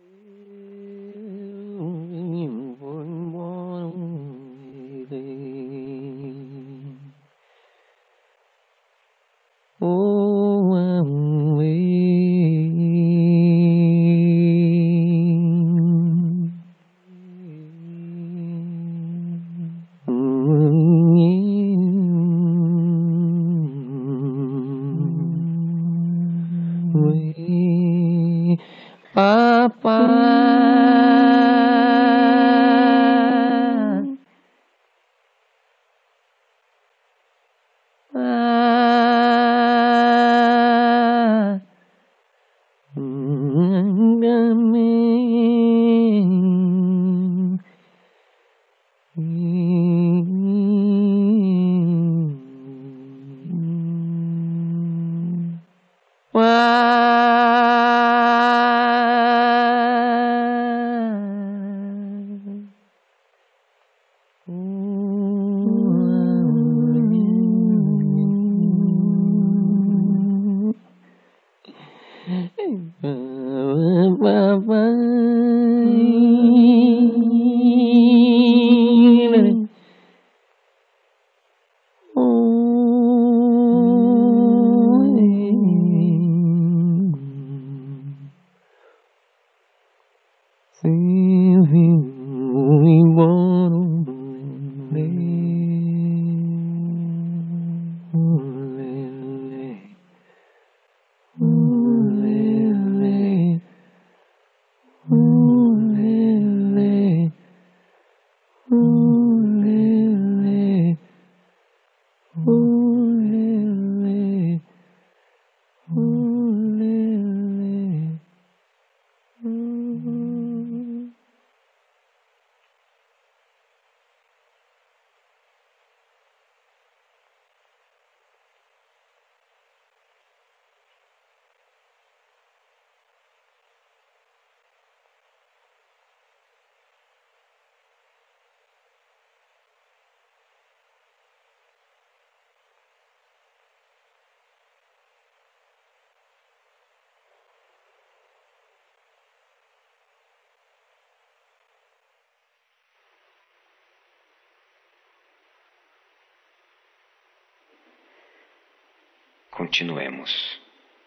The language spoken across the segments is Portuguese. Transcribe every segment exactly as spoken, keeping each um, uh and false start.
Continuemos.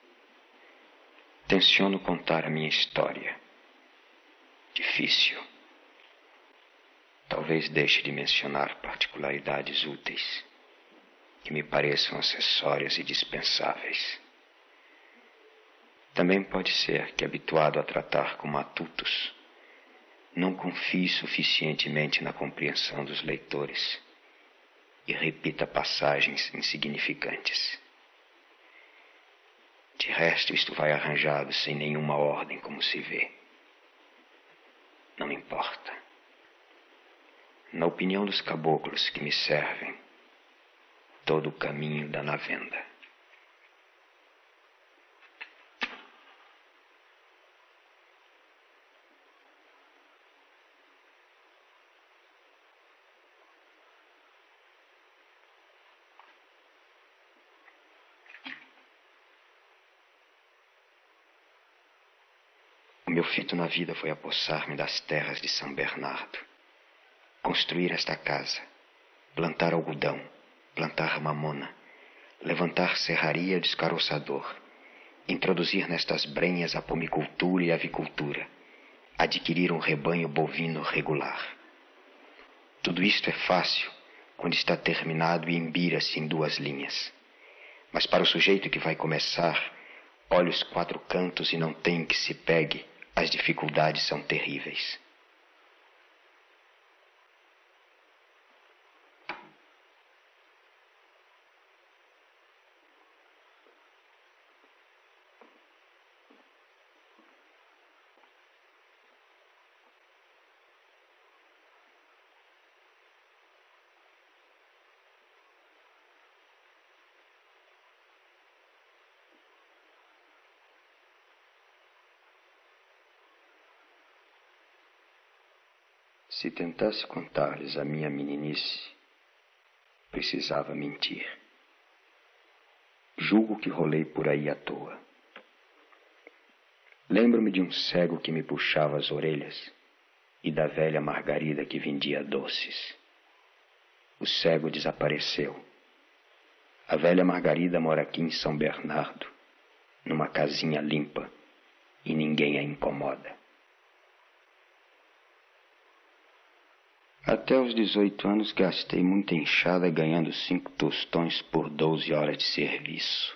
Tenciono contar a minha história. Difícil. Talvez deixe de mencionar particularidades úteis, que me pareçam acessórias e dispensáveis. Também pode ser que, habituado a tratar com matutos, não confie suficientemente na compreensão dos leitores e repita passagens insignificantes. De resto, isto vai arranjado sem nenhuma ordem, como se vê. Não importa. Na opinião dos caboclos que me servem, todo o caminho dá na venda. O meu fito na vida foi apossar-me das terras de São Bernardo, construir esta casa, plantar algodão, plantar mamona, levantar serraria de escaroçador, introduzir nestas brenhas a pomicultura e a avicultura, adquirir um rebanho bovino regular. Tudo isto é fácil quando está terminado e embira-se em duas linhas. Mas para o sujeito que vai começar, olha os quatro cantos e não tem que se pegue, as dificuldades são terríveis. Se tentasse contar-lhes a minha meninice, precisava mentir. Julgo que rolei por aí à toa. Lembro-me de um cego que me puxava as orelhas e da velha Margarida que vendia doces. O cego desapareceu. A velha Margarida mora aqui em São Bernardo, numa casinha limpa, e ninguém a incomoda. Até os dezoito anos gastei muita enxada ganhando cinco tostões por doze horas de serviço.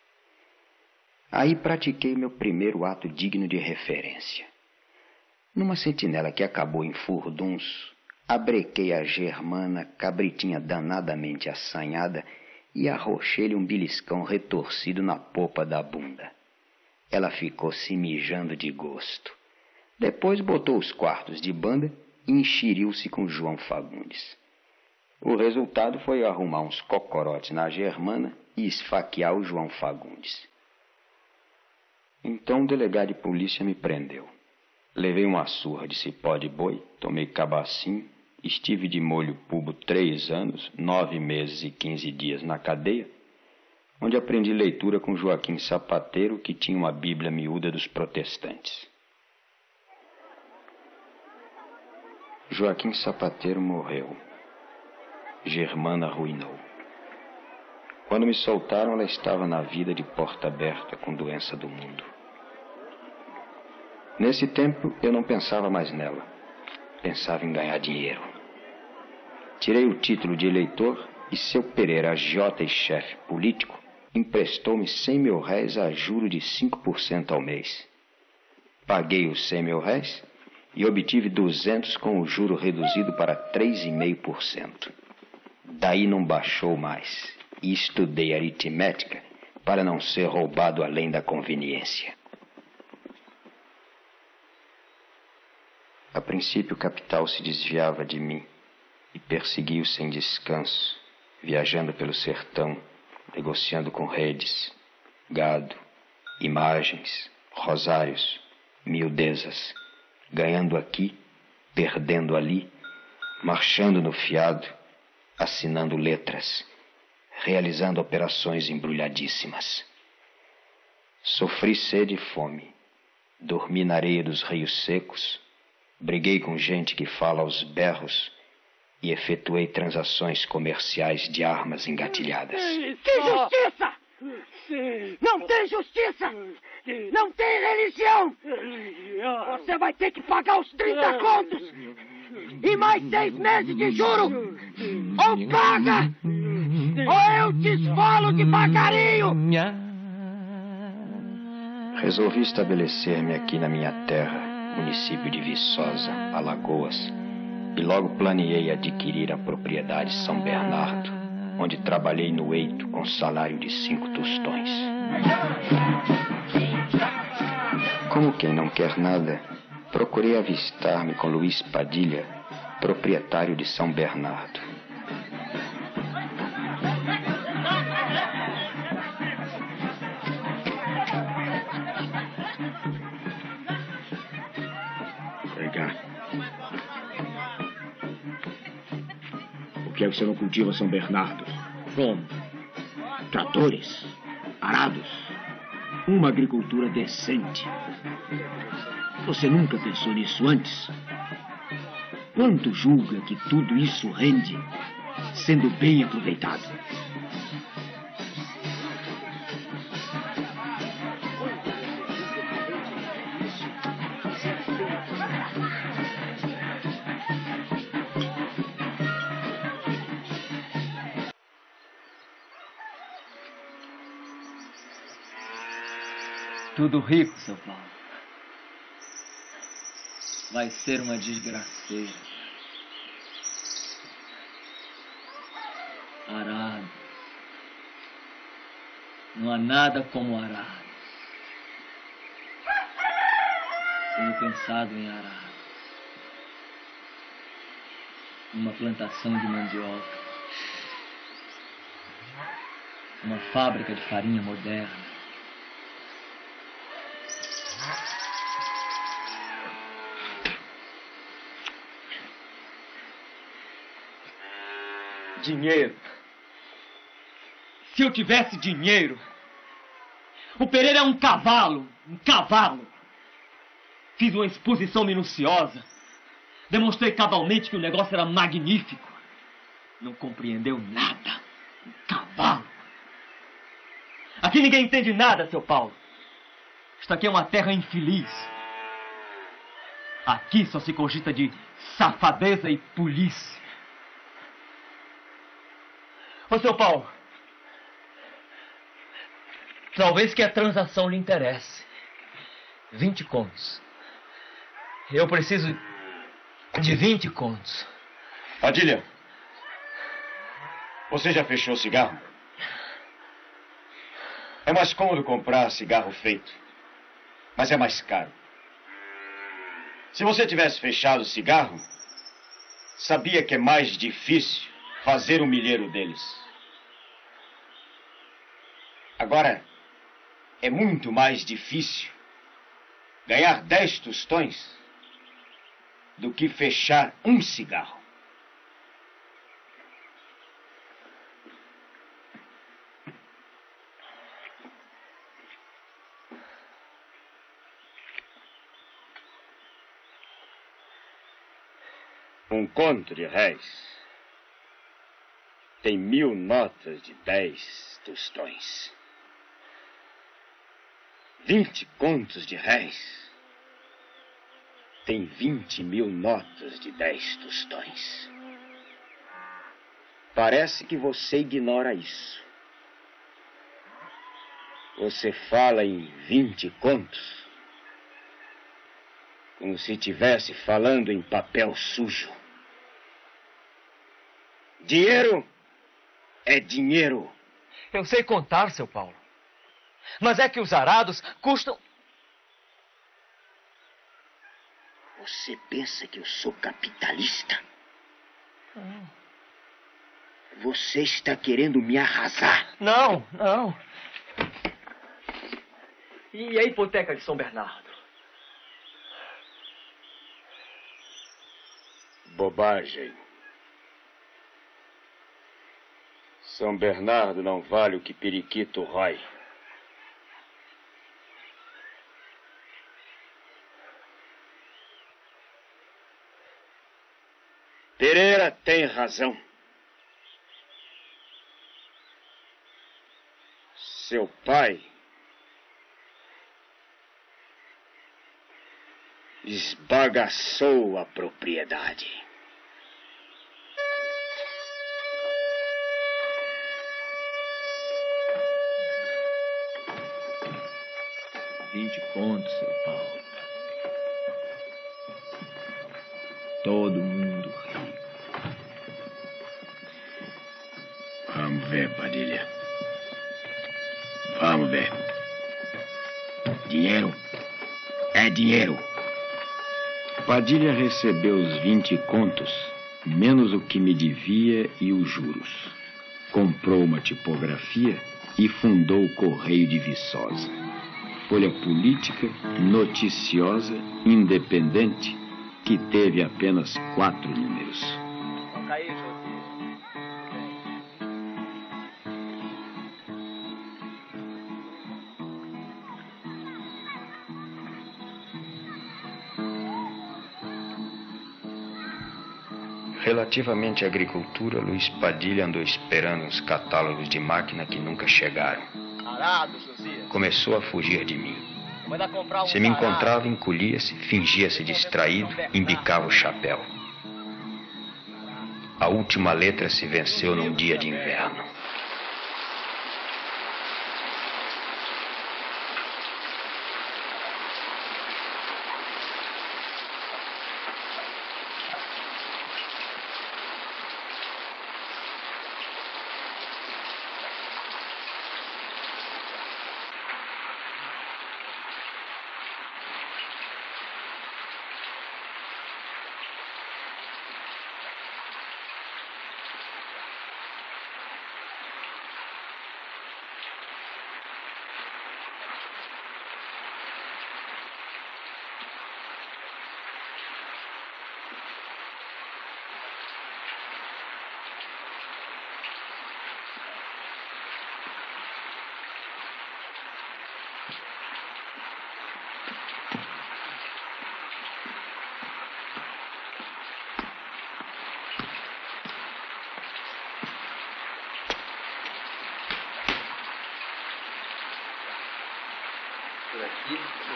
Aí pratiquei meu primeiro ato digno de referência. Numa sentinela que acabou em furdunço, abrequei a Germana, cabritinha danadamente assanhada, e arrochei-lhe um beliscão retorcido na popa da bunda. Ela ficou se mijando de gosto. Depois botou os quartos de banda e enxeriu-se com João Fagundes. O resultado foi arrumar uns cocorotes na Germana e esfaquear o João Fagundes. Então o delegado de polícia me prendeu. Levei uma surra de cipó de boi, tomei cabacinho, estive de molho pubo três anos, nove meses e quinze dias na cadeia, onde aprendi leitura com Joaquim Sapateiro, que tinha uma bíblia miúda dos protestantes. Joaquim Sapateiro morreu. Germana arruinou. Quando me soltaram, ela estava na vida de porta aberta com doença do mundo. Nesse tempo, eu não pensava mais nela. Pensava em ganhar dinheiro. Tirei o título de eleitor e seu Pereira, agiota e chefe político, emprestou-me cem mil réis a juro de cinco por cento ao mês. Paguei os cem mil réis e obtive duzentos com o juro reduzido para três vírgula cinco por cento. Daí não baixou mais e estudei aritmética para não ser roubado além da conveniência. A princípio o capital se desviava de mim e perseguiu sem descanso, viajando pelo sertão, negociando com redes, gado, imagens, rosários, miudezas, ganhando aqui, perdendo ali, marchando no fiado, assinando letras, realizando operações embrulhadíssimas. Sofri sede e fome, dormi na areia dos rios secos, briguei com gente que fala aos berros e efetuei transações comerciais de armas engatilhadas. Que justiça! Não tem justiça! Não tem religião! Você vai ter que pagar os trinta contos! E mais seis meses de juro! Ou paga! Ou eu te esfolo de bagarinho! Resolvi estabelecer-me aqui na minha terra, município de Viçosa, Alagoas, e logo planeei adquirir a propriedade São Bernardo, onde trabalhei no eito com salário de cinco tostões. Como quem não quer nada, procurei avistar-me com Luiz Padilha, proprietário de São Bernardo. Por que você não cultiva São Bernardo? Como? Tratores, arados, uma agricultura decente. Você nunca pensou nisso antes? Quanto julga que tudo isso rende, sendo bem aproveitado? Tudo rico, São Paulo. Vai ser uma desgraceira. Arado. Não há nada como arado. Tenho pensado em arado. Uma plantação de mandioca. Uma fábrica de farinha moderna. Dinheiro. Se eu tivesse dinheiro. O Pereira é um cavalo. Um cavalo. Fiz uma exposição minuciosa. Demonstrei cabalmente que o negócio era magnífico. Não compreendeu nada. Um cavalo. Aqui ninguém entende nada, seu Paulo. Isto aqui é uma terra infeliz. Aqui só se cogita de safadeza e polícia. Ô, seu Paulo, talvez que a transação lhe interesse. Vinte contos. Eu preciso de vinte contos. Padilha, você já fechou o cigarro? É mais cômodo comprar cigarro feito, mas é mais caro. Se você tivesse fechado o cigarro, sabia que é mais difícil fazer o milheiro deles. Agora, é muito mais difícil ganhar dez tostões do que fechar um cigarro. Um conto de réis tem mil notas de dez tostões. Vinte contos de réis tem vinte mil notas de dez tostões. Parece que você ignora isso. Você fala em vinte contos como se estivesse falando em papel sujo. Dinheiro é dinheiro. Eu sei contar, seu Paulo. Mas é que os arados custam... Você pensa que eu sou capitalista? Não. Você está querendo me arrasar. Não, não. E a hipoteca de São Bernardo? Bobagem. São Bernardo não vale o que periquito rói. Pereira tem razão. Seu pai esbagaçou a propriedade. Vinte contos, seu Paulo. Todo mundo rico. Vamos ver, Padilha. Vamos ver. Dinheiro é dinheiro. Padilha recebeu os vinte contos, menos o que me devia e os juros. Comprou uma tipografia e fundou o Correio de Viçosa. Folha política, noticiosa, independente, que teve apenas quatro números. Relativamente à agricultura, Luiz Padilha andou esperando os catálogos de máquina que nunca chegaram. Começou a fugir de mim. Se me encontrava, encolhia-se, fingia-se distraído, embicava o chapéu. A última letra se venceu num dia de inverno.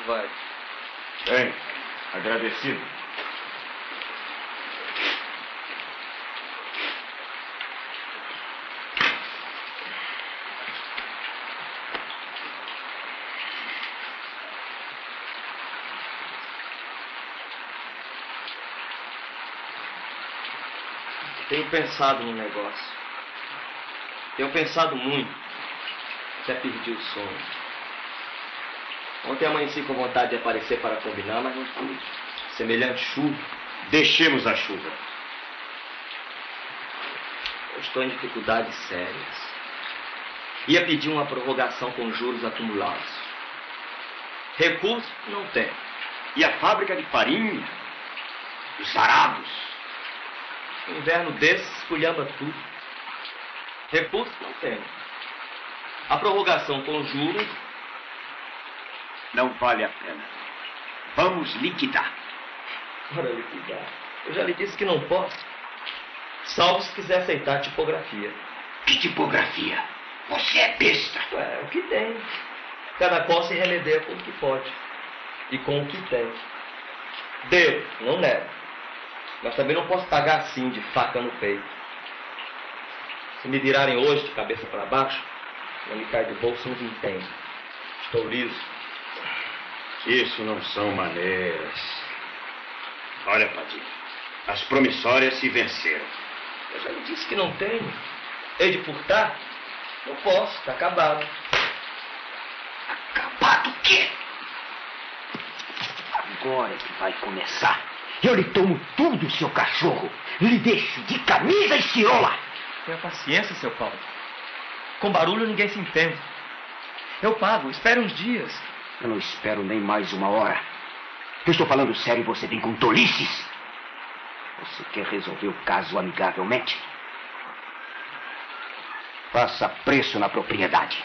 vai? Bem, agradecido. Tenho pensado no negócio. Tenho pensado muito. Até perdi o sono. Ontem amanheci com vontade de aparecer para combinar, mas não pude. Semelhante chuva. Deixemos a chuva. Eu estou em dificuldades sérias. Ia pedir uma prorrogação com juros acumulados. Recurso não tem. E a fábrica de farinha? Os arados? Um inverno desses esculhamba tudo. Recurso não tem. A prorrogação com juros não vale a pena. Vamos liquidar. Ora, liquidar. Eu já lhe disse que não posso. Salvo se quiser aceitar a tipografia. Que tipografia? Você é besta. É o que tem. Cada qual se remedeia com o que pode. E com o que tem. Devo, não nego. Mas também não posso pagar assim, de faca no peito. Se me virarem hoje de cabeça para baixo, não me cai do bolso um vintém. Estou liso. Isso não são maneiras. Olha, Padilha, as promissórias se venceram. Eu já lhe disse que não tenho. Hei de furtar? Não posso, está acabado. Acabado o quê? Agora é que vai começar. Eu lhe tomo tudo, seu cachorro. Lhe deixo de camisa e cirola. Tenha paciência, seu Paulo. Com barulho ninguém se entende. Eu pago, espere uns dias. Eu não espero nem mais uma hora. Eu estou falando sério e você vem com tolices. Você quer resolver o caso amigavelmente? Faça preço na propriedade.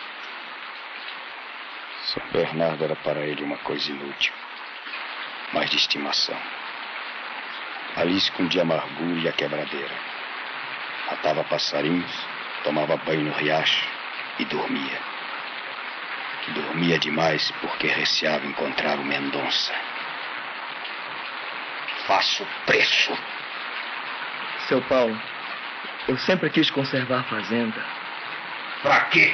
São Bernardo era para ele uma coisa inútil, mas de estimação. Ali escondia a amargura e a quebradeira. Matava passarinhos, tomava banho no riacho e dormia. Dormia demais porque receava encontrar o Mendonça. Faço preço. Seu Paulo, eu sempre quis conservar a fazenda. Pra quê?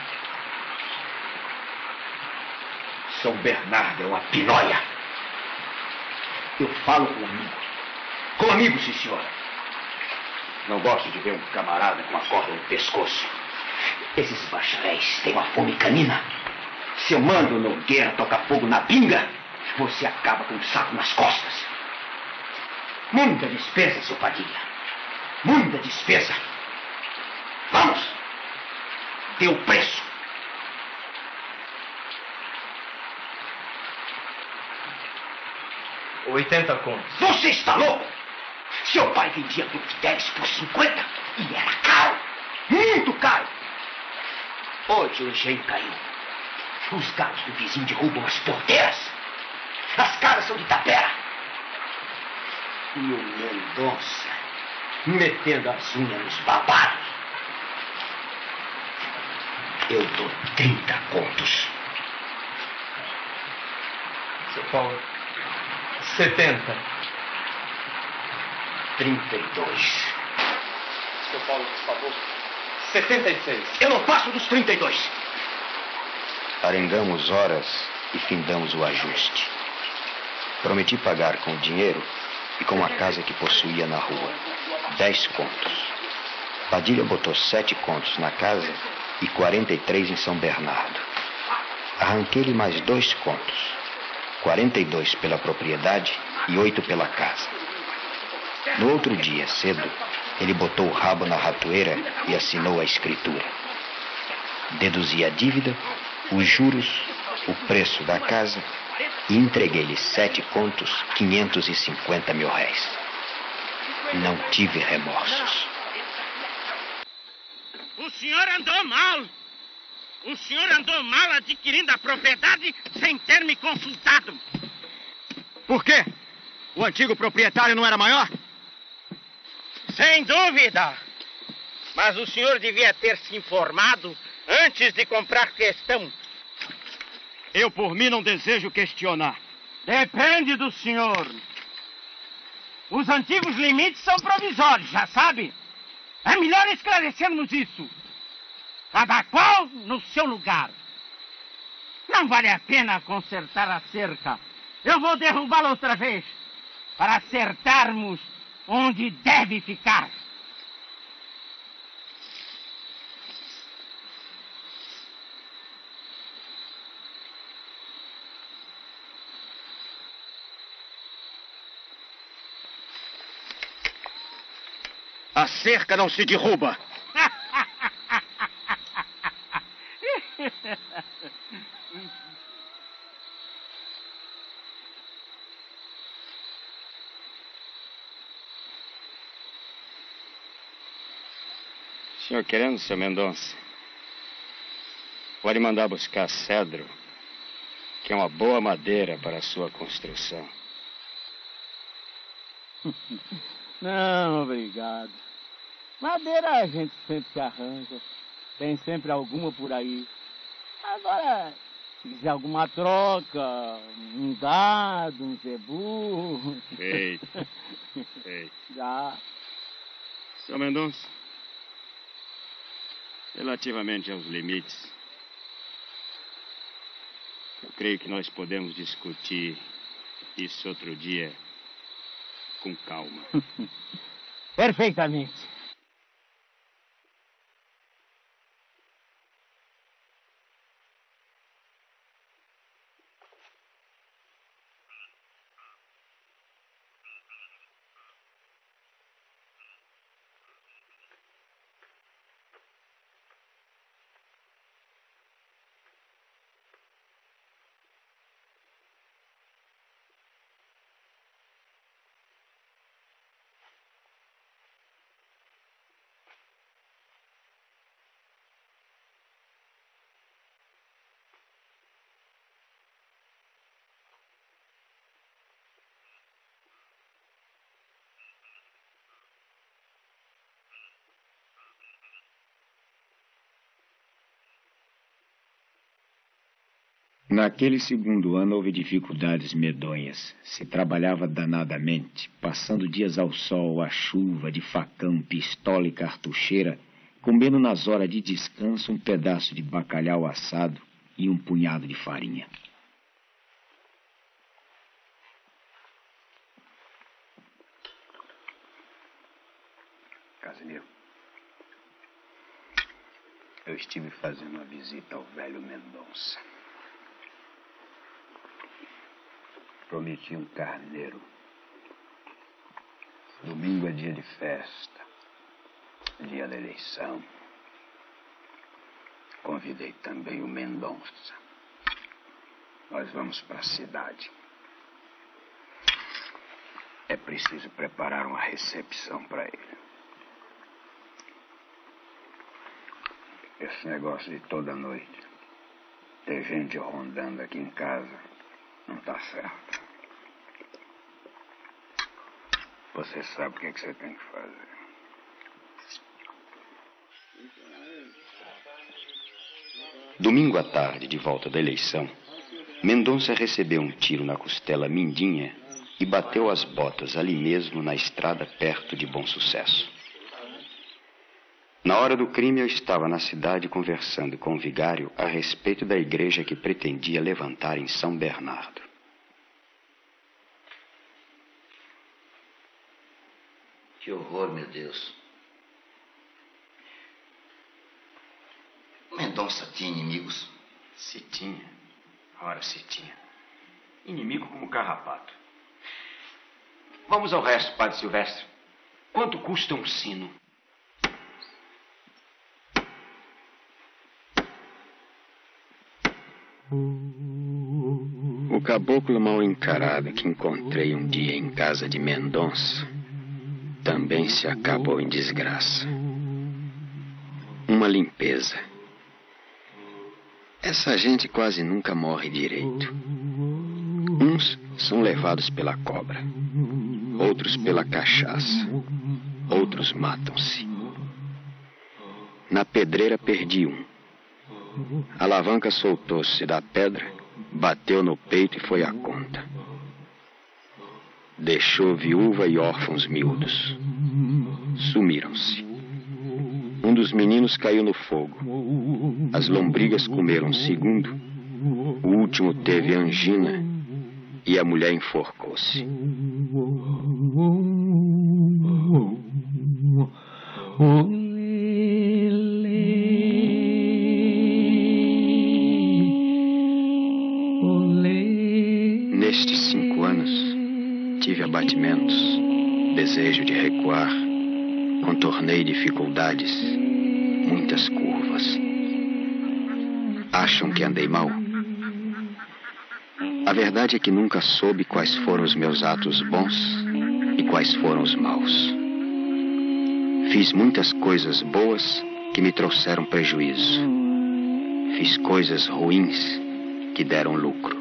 São Bernardo é uma pinóia. Eu falo com amigo. Com amigo, sim, senhora. Não gosto de ver um camarada com a corda no pescoço. Esses bacharéis têm uma fome canina. Se eu mando o Nogueira tocar fogo na pinga, você acaba com um saco nas costas. Muita despesa, seu Padilha. Muita despesa. Vamos! Dê o preço. oitenta contos. Você está louco? Seu pai vendia Belviteres por cinquenta e era caro. Muito caro. Hoje o engenho caiu. Os gatos do vizinho derrubam as porteiras. As casas são de tapera. E o Mendonça metendo as unhas nos babados. Eu dou trinta contos. Seu Paulo, setenta. Trinta e dois. Seu Paulo, por favor, setenta e seis. Eu não passo dos trinta e dois. Arengamos horas e findamos o ajuste. Prometi pagar com o dinheiro e com a casa que possuía na rua. Dez contos. Padilha botou sete contos na casa e quarenta e três em São Bernardo. Arranquei-lhe mais dois contos. Quarenta e dois pela propriedade e oito pela casa. No outro dia, cedo, ele botou o rabo na ratoeira e assinou a escritura. Deduzi a dívida, os juros, o preço da casa e entreguei-lhe sete contos, quinhentos e cinquenta mil réis. Não tive remorsos. O senhor andou mal. O senhor andou mal adquirindo a propriedade sem ter me consultado. Por quê? O antigo proprietário não era maior? Sem dúvida. Mas o senhor devia ter se informado antes de comprar questão. Eu, por mim, não desejo questionar. Depende do senhor. Os antigos limites são provisórios, já sabe? É melhor esclarecermos isso. Cada qual no seu lugar. Não vale a pena consertar a cerca. Eu vou derrubá-la outra vez, para acertarmos onde deve ficar. A cerca não se derruba. Senhor querendo, seu Mendonça, pode mandar buscar cedro, que é uma boa madeira para a sua construção. Não, obrigado. Madeira a gente sempre se arranja. Tem sempre alguma por aí. Agora, se quiser alguma troca, um gado, um zebu... Feito. Feito. Já. Seu Mendonça, relativamente aos limites, eu creio que nós podemos discutir isso outro dia com calma. Perfeitamente. Naquele segundo ano houve dificuldades medonhas. Se trabalhava danadamente, passando dias ao sol, à chuva, de facão, pistola e cartucheira, comendo nas horas de descanso um pedaço de bacalhau assado e um punhado de farinha. Casimiro, eu estive fazendo uma visita ao velho Mendonça. Prometi um carneiro. Domingo é dia de festa, dia da eleição. Convidei também o Mendonça. Nós vamos para a cidade. É preciso preparar uma recepção para ele. Esse negócio de toda noite, ter gente rondando aqui em casa, não tá certo. Você sabe o que, é que você tem que fazer. Domingo à tarde, de volta da eleição, Mendonça recebeu um tiro na costela mindinha e bateu as botas ali mesmo na estrada perto de Bom Sucesso. Na hora do crime, eu estava na cidade conversando com o vigário a respeito da igreja que pretendia levantar em São Bernardo. Que horror, meu Deus. Mendonça tinha inimigos? Se tinha. Ora, se tinha. Inimigo como carrapato. Vamos ao resto, Padre Silvestre. Quanto custa um sino? O caboclo mal encarado que encontrei um dia em casa de Mendonça também se acabou em desgraça. Uma limpeza. Essa gente quase nunca morre direito. Uns são levados pela cobra, outros pela cachaça, outros matam-se. Na pedreira perdi um. A alavanca soltou-se da pedra Bateu no peito e foi à conta. Deixou viúva e órfãos miúdos. Sumiram-se. Um dos meninos caiu no fogo. As lombrigas comeram um segundo. O último teve angina e a mulher enforcou-se. Nestes cinco anos, tive abatimentos, desejo de recuar, contornei dificuldades, muitas curvas. Acham que andei mal? A verdade é que nunca soube quais foram os meus atos bons e quais foram os maus. Fiz muitas coisas boas que me trouxeram prejuízo. Fiz coisas ruins que deram lucro.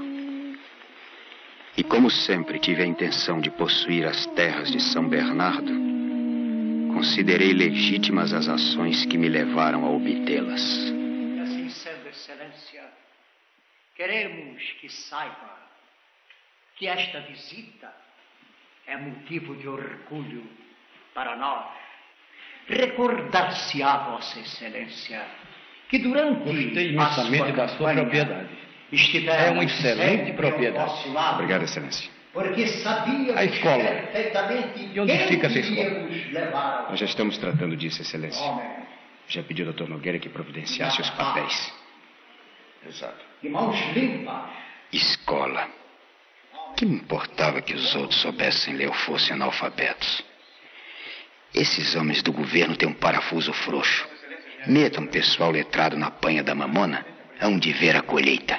E como sempre tive a intenção de possuir as terras de São Bernardo, considerei legítimas as ações que me levaram a obtê-las. E assim sendo, Excelência, queremos que saiba que esta visita é motivo de orgulho para nós. Recordar-se-á, Vossa Excelência, que durante Gostei a imensamente sua da sua propriedade. estiver É uma excelente propriedade. Obrigado, Excelência. Porque sabíamos A escola. perfeitamente E onde quem fica essa escola? iríamos levar ao Nós já estamos tratando disso, Excelência. homem. Já pedi ao doutor Nogueira que providenciasse os papéis. Exato. De mãos limpas. Escola. Que me importava que os outros soubessem ler ou fossem analfabetos? Esses homens do governo têm um parafuso frouxo. Metam pessoal letrado na panha da mamona, hão de ver a colheita.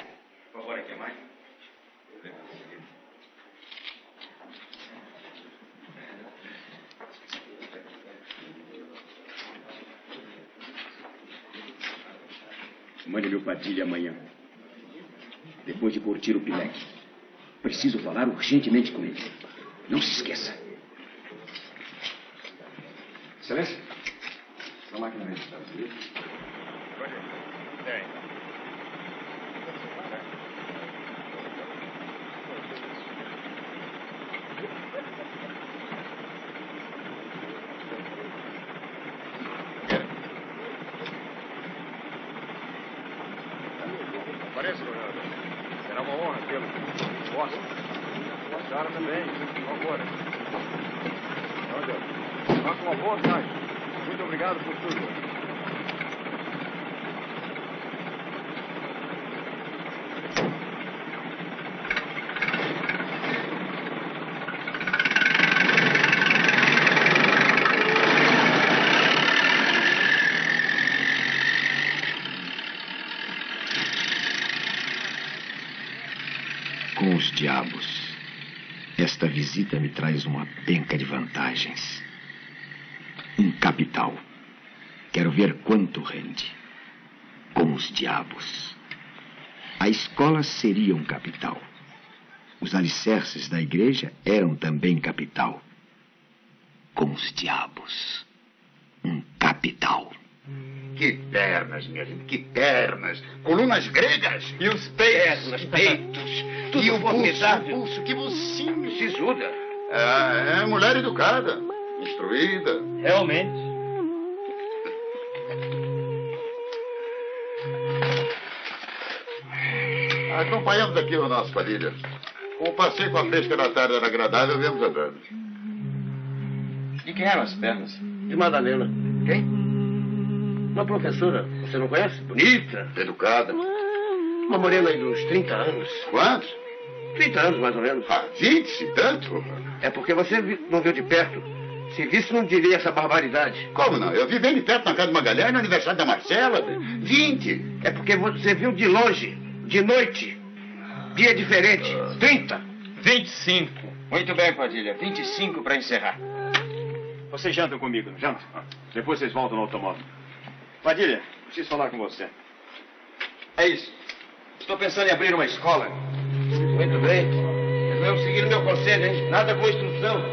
Mande-me o Padilha amanhã. Depois de curtir o pileque. Preciso falar urgentemente com ele. Não se esqueça. Excelência? A máquina registrada. Tem. Apareça, governador. Será uma honra tê-lo. Posso? A senhora também, por favor. Meu Deus. Faça uma boa tarde. Muito obrigado por tudo. Com os diabos, esta visita me traz uma penca de vantagens. Um capital. Quero ver quanto rende. Com os diabos. A escola seria um capital. Os alicerces da igreja eram também capital. Com os diabos. Um capital. Que pernas, minha gente, que pernas. Colunas gregas. E os peitos? Pernas, peitos. Tudo e o pulso, formidável. o pulso, que bolsinho sisuda. É, é mulher educada, instruída. Realmente. Acompanhamos aqui o nosso Padilha. Com o passeio com a fresca da tarde era agradável, viemos andando. De quem eram as pernas? De Madalena. Quem? Uma professora, você não conhece? Bonita. Educada. Uma morena aí de uns trinta anos. Quantos? trinta anos, mais ou menos. Ah, vinte, tanto? É porque você vi- não viu de perto. Se visse, não diria essa barbaridade. Como não? Eu vi bem de perto na casa de Magalhães, no aniversário da Marcela. Vinte. É porque você viu de longe, de noite. Dia diferente. trinta. vinte e cinco. Muito bem, Padilha. vinte e cinco para encerrar. Vocês jantam comigo, não jantam? Depois vocês voltam no automóvel. Padilha, preciso falar com você. É isso. Estou pensando em abrir uma escola. Muito bem. Resolvemos seguir o meu conselho, hein? Nada com instrução.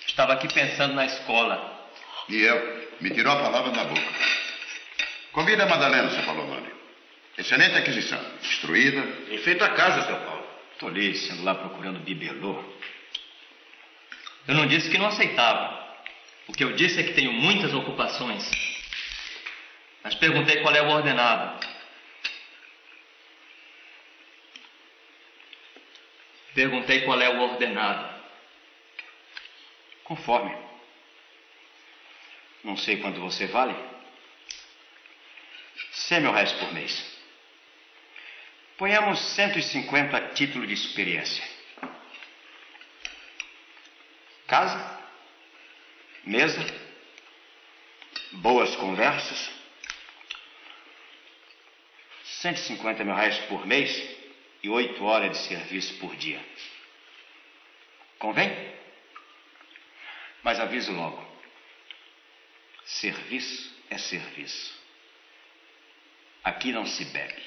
Estava aqui pensando na escola. E eu? Me tirou a palavra da boca. Convida a Madalena, seu Palomani. Excelente aquisição. Destruída. E feita a casa, seu Paulo. Tolice, ando lá procurando bibelô. Eu não disse que não aceitava. O que eu disse é que tenho muitas ocupações. Mas perguntei qual é o ordenado. Perguntei qual é o ordenado. Conforme. Não sei quanto você vale. Cem mil reais por mês. Ponhamos cento e cinquenta a título de experiência. Casa, mesa, boas conversas. cento e cinquenta mil reais por mês e oito horas de serviço por dia. Convém? Mas aviso logo. Serviço é serviço. Aqui não se bebe.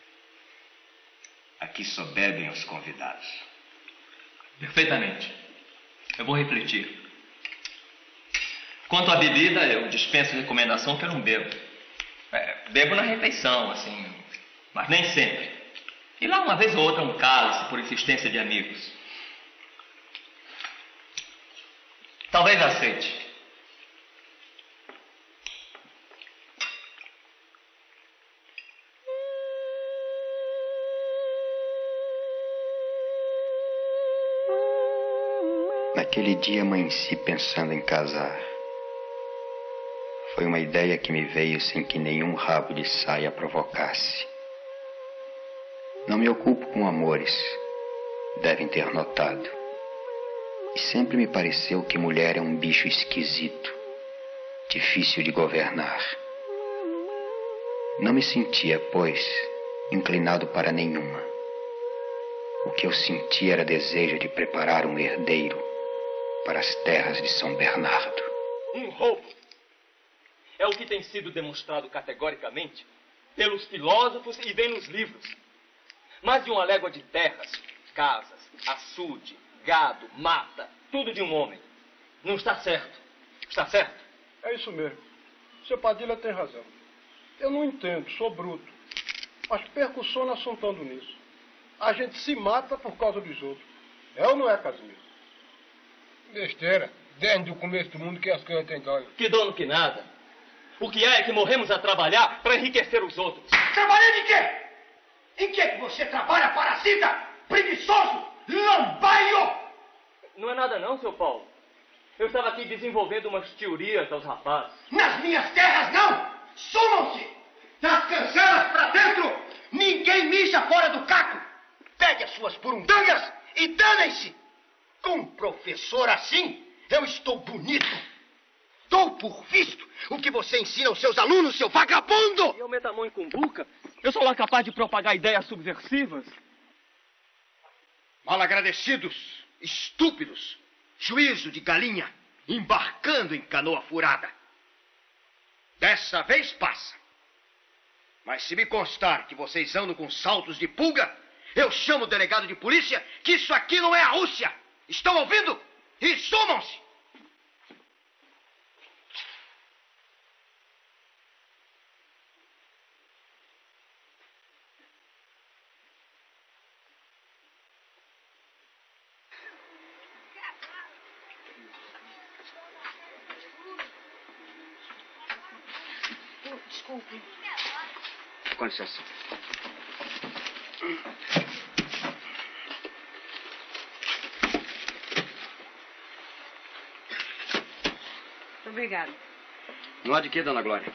Aqui só bebem os convidados. Perfeitamente. Eu vou refletir. Quanto à bebida, eu dispenso recomendação que eu não bebo. É, bebo na refeição, assim, mas nem sempre. E lá uma vez ou outra um cálice por insistência de amigos. Talvez aceite. Naquele dia amanheci pensando em casar. Foi uma ideia que me veio sem que nenhum rabo de saia provocasse. Não me ocupo com amores, devem ter notado. E sempre me pareceu que mulher é um bicho esquisito, difícil de governar. Não me sentia, pois, inclinado para nenhuma. O que eu sentia era desejo de preparar um herdeiro para as terras de São Bernardo. Um roubo. É o que tem sido demonstrado categoricamente pelos filósofos e vem nos livros. Mais de uma légua de terras, casas, açude, gado, mata, tudo de um homem. Não está certo. Está certo? É isso mesmo. Seu Padilha tem razão. Eu não entendo, sou bruto. Mas perco o sono assuntando nisso. A gente se mata por causa dos outros. É ou não é, Casimiro? Besteira. Desde o começo do mundo que as coisas têm dono. Que dono que nada. O que é é que morremos a trabalhar para enriquecer os outros. Trabalhar de quê? Em que você trabalha, parasita? Preguiçoso? Lambaio? Não é nada não, seu Paulo. Eu estava aqui desenvolvendo umas teorias aos rapazes. Nas minhas terras, não! Sumam-se! Das cancelas pra dentro! Ninguém mija fora do caco! Pegue as suas burundangas e danem-se! Com um professor assim, eu estou bonito! Dou por visto o que você ensina aos seus alunos, seu vagabundo! E eu meto a mão em cumbuca? Eu sou lá capaz de propagar ideias subversivas? Malagradecidos, estúpidos, juízo de galinha, embarcando em canoa furada. Dessa vez passa. Mas se me constar que vocês andam com saltos de pulga, eu chamo o delegado de polícia que isso aqui não é a Rússia. Estão ouvindo? E sumam-se! Desculpe. Com licença. Obrigada. Não há de quê, dona Glória?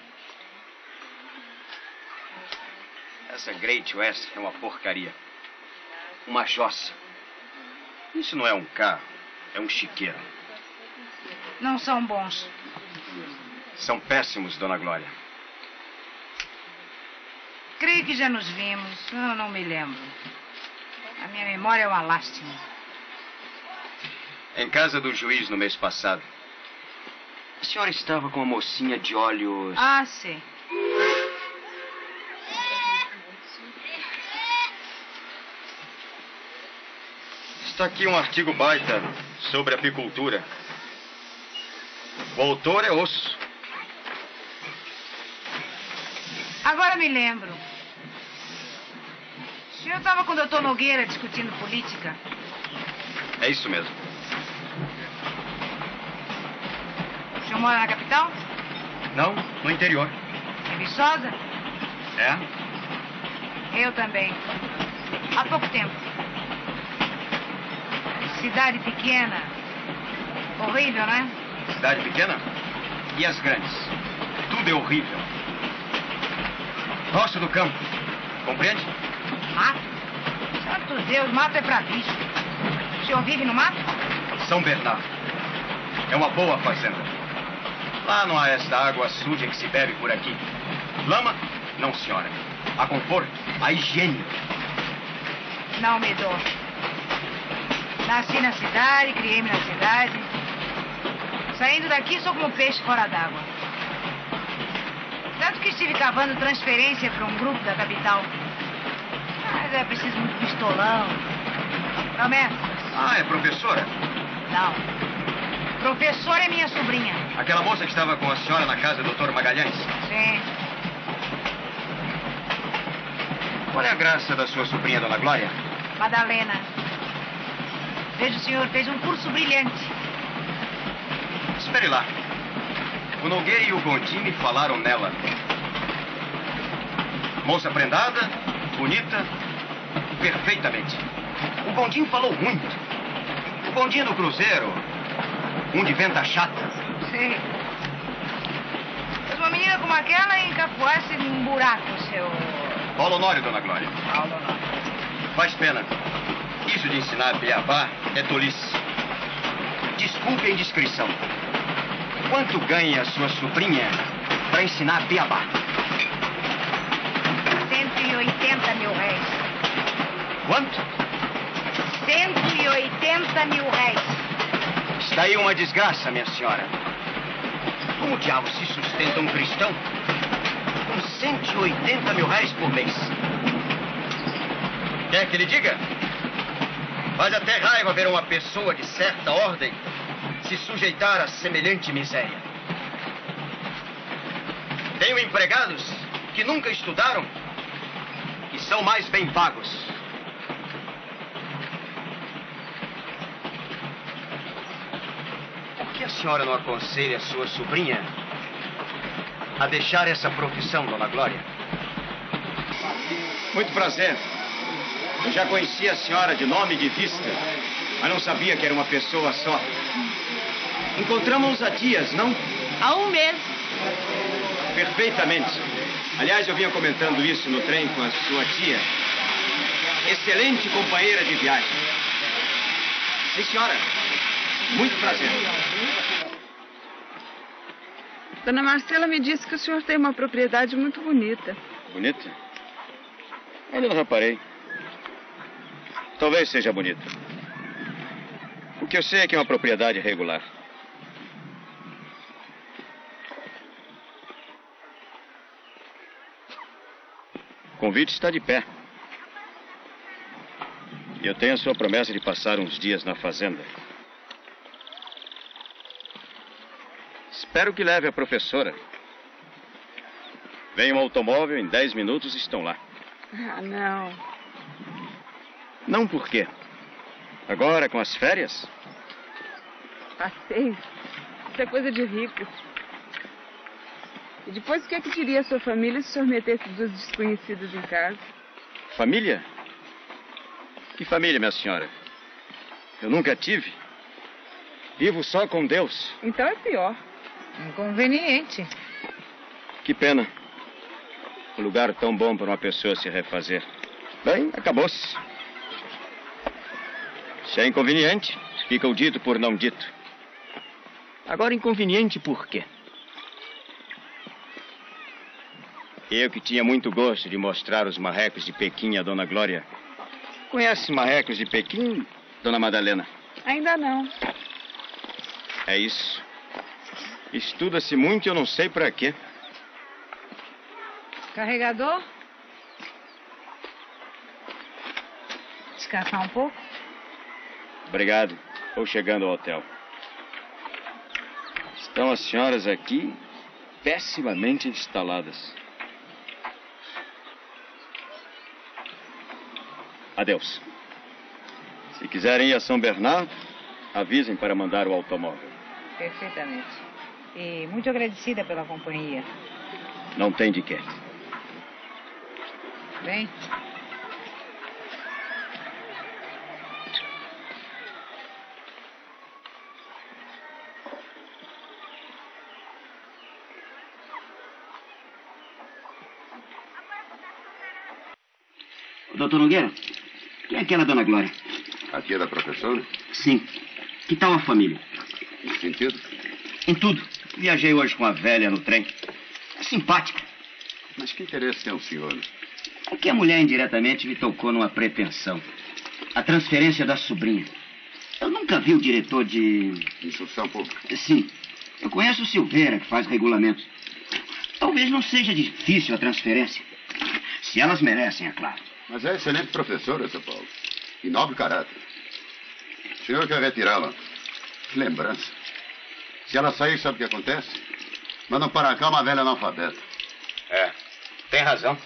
Essa Great West é uma porcaria. Uma jossa. Isso não é um carro, é um chiqueiro. Não são bons. São péssimos, dona Glória. Creio que já nos vimos. Eu não me lembro. A minha memória é uma lástima. Em casa do juiz no mês passado. A senhora estava com uma mocinha de olhos... Ah, sim. Está aqui um artigo baita sobre apicultura. O autor é osso. Agora me lembro. O senhor estava com o doutor Nogueira discutindo política? É isso mesmo. O senhor mora na capital? Não, no interior. Em Viçosa? É? Eu também. Há pouco tempo. Cidade pequena. Horrível, não é? Cidade pequena? E as grandes? Tudo é horrível. Roça do campo. Compreende? Mato? Santo Deus, mato é pra bicho. O senhor vive no mato? São Bernardo. É uma boa fazenda. Lá não há esta água suja que se bebe por aqui. Lama? Não, senhora. Há conforto, há higiene. Não me dou. Nasci na cidade, criei-me na cidade. Saindo daqui, sou como um peixe fora d'água. Tanto que estive cavando transferência para um grupo da capital. Mas é preciso muito pistolão. Promessas. Ah, é professora? Não. Professora é minha sobrinha. Aquela moça que estava com a senhora na casa do doutor Magalhães? Sim. Qual é a graça da sua sobrinha, Dona Glória? Madalena. Vejo o senhor fez um curso brilhante. Espere lá. O Nogueira e o Gondim me falaram nela. Moça prendada, bonita, perfeitamente. O Gondim falou muito. O Gondim do Cruzeiro, um de venta chata. Sim. Mas uma menina como aquela encafuasse num buraco, seu... Paulo Honório, Dona Glória. Paulo Honório. Faz pena. Isso de ensinar beabá é tolice. Desculpe a indiscrição. Quanto ganha a sua sobrinha para ensinar beabá? cento e oitenta mil réis. Quanto? cento e oitenta mil réis. Está aí uma desgraça, minha senhora. Como diabo se sustenta um cristão com cento e oitenta mil réis por mês? Quer que lhe diga? Faz até raiva ver uma pessoa de certa ordem se sujeitar a semelhante miséria. Tenho empregados que nunca estudaram e são mais bem pagos. Por que a senhora não aconselha a sua sobrinha a deixar essa profissão, Dona Glória? Muito prazer. Eu já conhecia a senhora de nome e de vista, mas não sabia que era uma pessoa só. Encontramos-nos há dias, não? Há um mês. Perfeitamente. Aliás, eu vinha comentando isso no trem com a sua tia. Excelente companheira de viagem. Sim, senhora. Muito prazer. Dona Marcela me disse que o senhor tem uma propriedade muito bonita. Bonita? Ainda não reparei. Talvez seja bonita. O que eu sei é que é uma propriedade regular. O convite está de pé. E eu tenho a sua promessa de passar uns dias na fazenda. Espero que leve a professora. Vem um automóvel, em dez minutos estão lá. Ah, não. Não por quê? Agora, com as férias? Passeio? Isso é coisa de ricos. E depois, o que é que diria a sua família se o senhor metesse dos desconhecidos em casa? Família? Que família, minha senhora? Eu nunca tive. Vivo só com Deus. Então é pior. Inconveniente. Que pena. Um lugar tão bom para uma pessoa se refazer. Bem, acabou-se. Se é inconveniente, fica o dito por não dito. Agora, inconveniente por quê? Eu que tinha muito gosto de mostrar os marrecos de Pequim à Dona Glória. Conhece marrecos de Pequim, Dona Madalena? Ainda não. É isso. Estuda-se muito e eu não sei pra quê. Carregador? Descansar um pouco? Obrigado. Vou chegando ao hotel. Estão as senhoras aqui pessimamente instaladas. Adeus. Se quiserem ir a São Bernardo, avisem para mandar o automóvel. Perfeitamente. E muito agradecida pela companhia. Não tem de quê. Bem. Doutor Nogueira, quem é aquela dona Glória? A tia da professora? Sim. Que tal a família? Em que sentido? Em tudo. Viajei hoje com a velha no trem. É simpática. Mas que interesse tem o senhor? É que a mulher indiretamente me tocou numa pretensão. A transferência da sobrinha. Eu nunca vi o diretor de... Instrução pública? Sim. Eu conheço o Silveira, que faz regulamentos. Talvez não seja difícil a transferência. Se elas merecem, é claro. Mas é excelente professora, seu Paulo. E nobre caráter. O senhor quer retirá-la? Que lembrança. Se ela sair, sabe o que acontece? Mandam para cá uma velha analfabeta. É, tem razão.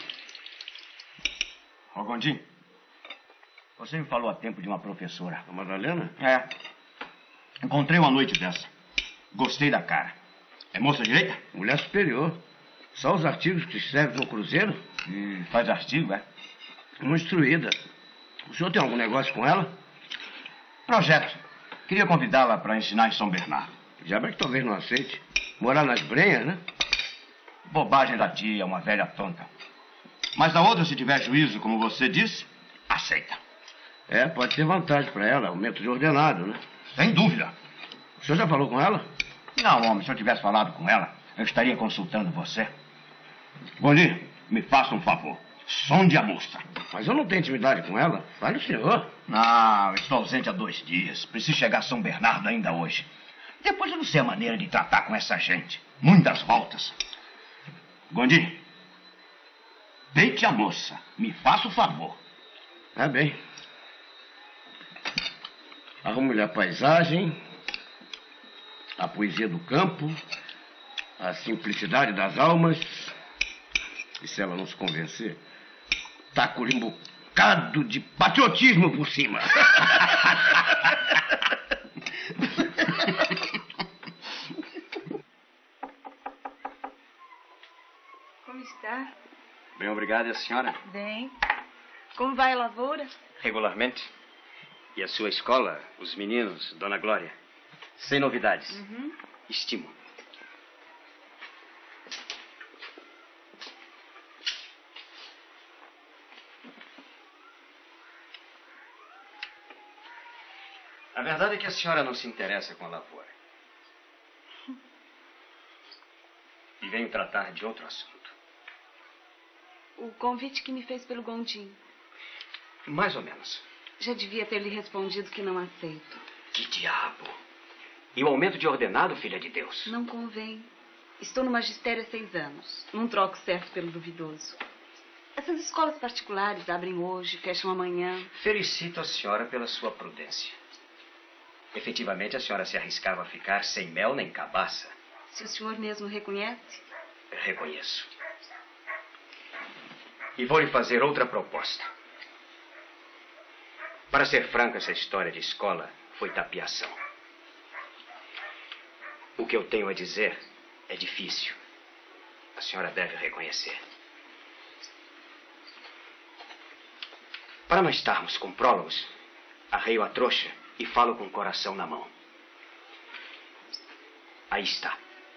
Ô, Gondim, você me falou há tempo de uma professora. A Madalena? É. Encontrei uma noite dessa. Gostei da cara. É moça direita? Mulher superior. Só os artigos que escreve no Cruzeiro? E faz artigo, é? Uma instruída. O senhor tem algum negócio com ela? Projeto. Queria convidá-la para ensinar em São Bernardo. Já bem que talvez não aceite. Morar nas Brenhas, né? Bobagem da tia, uma velha tonta. Mas da outra, se tiver juízo, como você disse, aceita. É, pode ter vantagem para ela, aumento de ordenado, né? Sem dúvida. O senhor já falou com ela? Não, homem, se eu tivesse falado com ela, eu estaria consultando você. Gondim, me faça um favor. Sonde a moça. Mas eu não tenho intimidade com ela. Fale o senhor. Não, estou ausente há dois dias. Preciso chegar a São Bernardo ainda hoje. Depois eu não sei a maneira de tratar com essa gente. Muitas voltas. Gondim, deite a moça. Me faça o favor. Tá bem. Arrume-lhe a paisagem, a poesia do campo, a simplicidade das almas. E se ela não se convencer, taco-lhe um bocado de patriotismo por cima. Como está? Bem, obrigado. E a senhora? Bem. Como vai a lavoura? Regularmente. E a sua escola, os meninos, Dona Glória? Sem novidades. Uhum. Estimo. A verdade é que a senhora não se interessa com a lavoura. E venho tratar de outro assunto. O convite que me fez pelo Gondim. Mais ou menos. Já devia ter lhe respondido que não aceito. Que diabo! E o aumento de ordenado, filha de Deus? Não convém. Estou no magistério há seis anos. Não troco certo pelo duvidoso. Essas escolas particulares abrem hoje, fecham amanhã. Felicito a senhora pela sua prudência. Efetivamente, a senhora se arriscava a ficar sem mel nem cabaça. Se o senhor mesmo reconhece? Reconheço. E vou lhe fazer outra proposta. Para ser franco, essa história de escola foi tapiação. O que eu tenho a dizer é difícil. A senhora deve reconhecer. Para não estarmos com prólogos, arreio a trouxa e falo com o coração na mão. Aí está.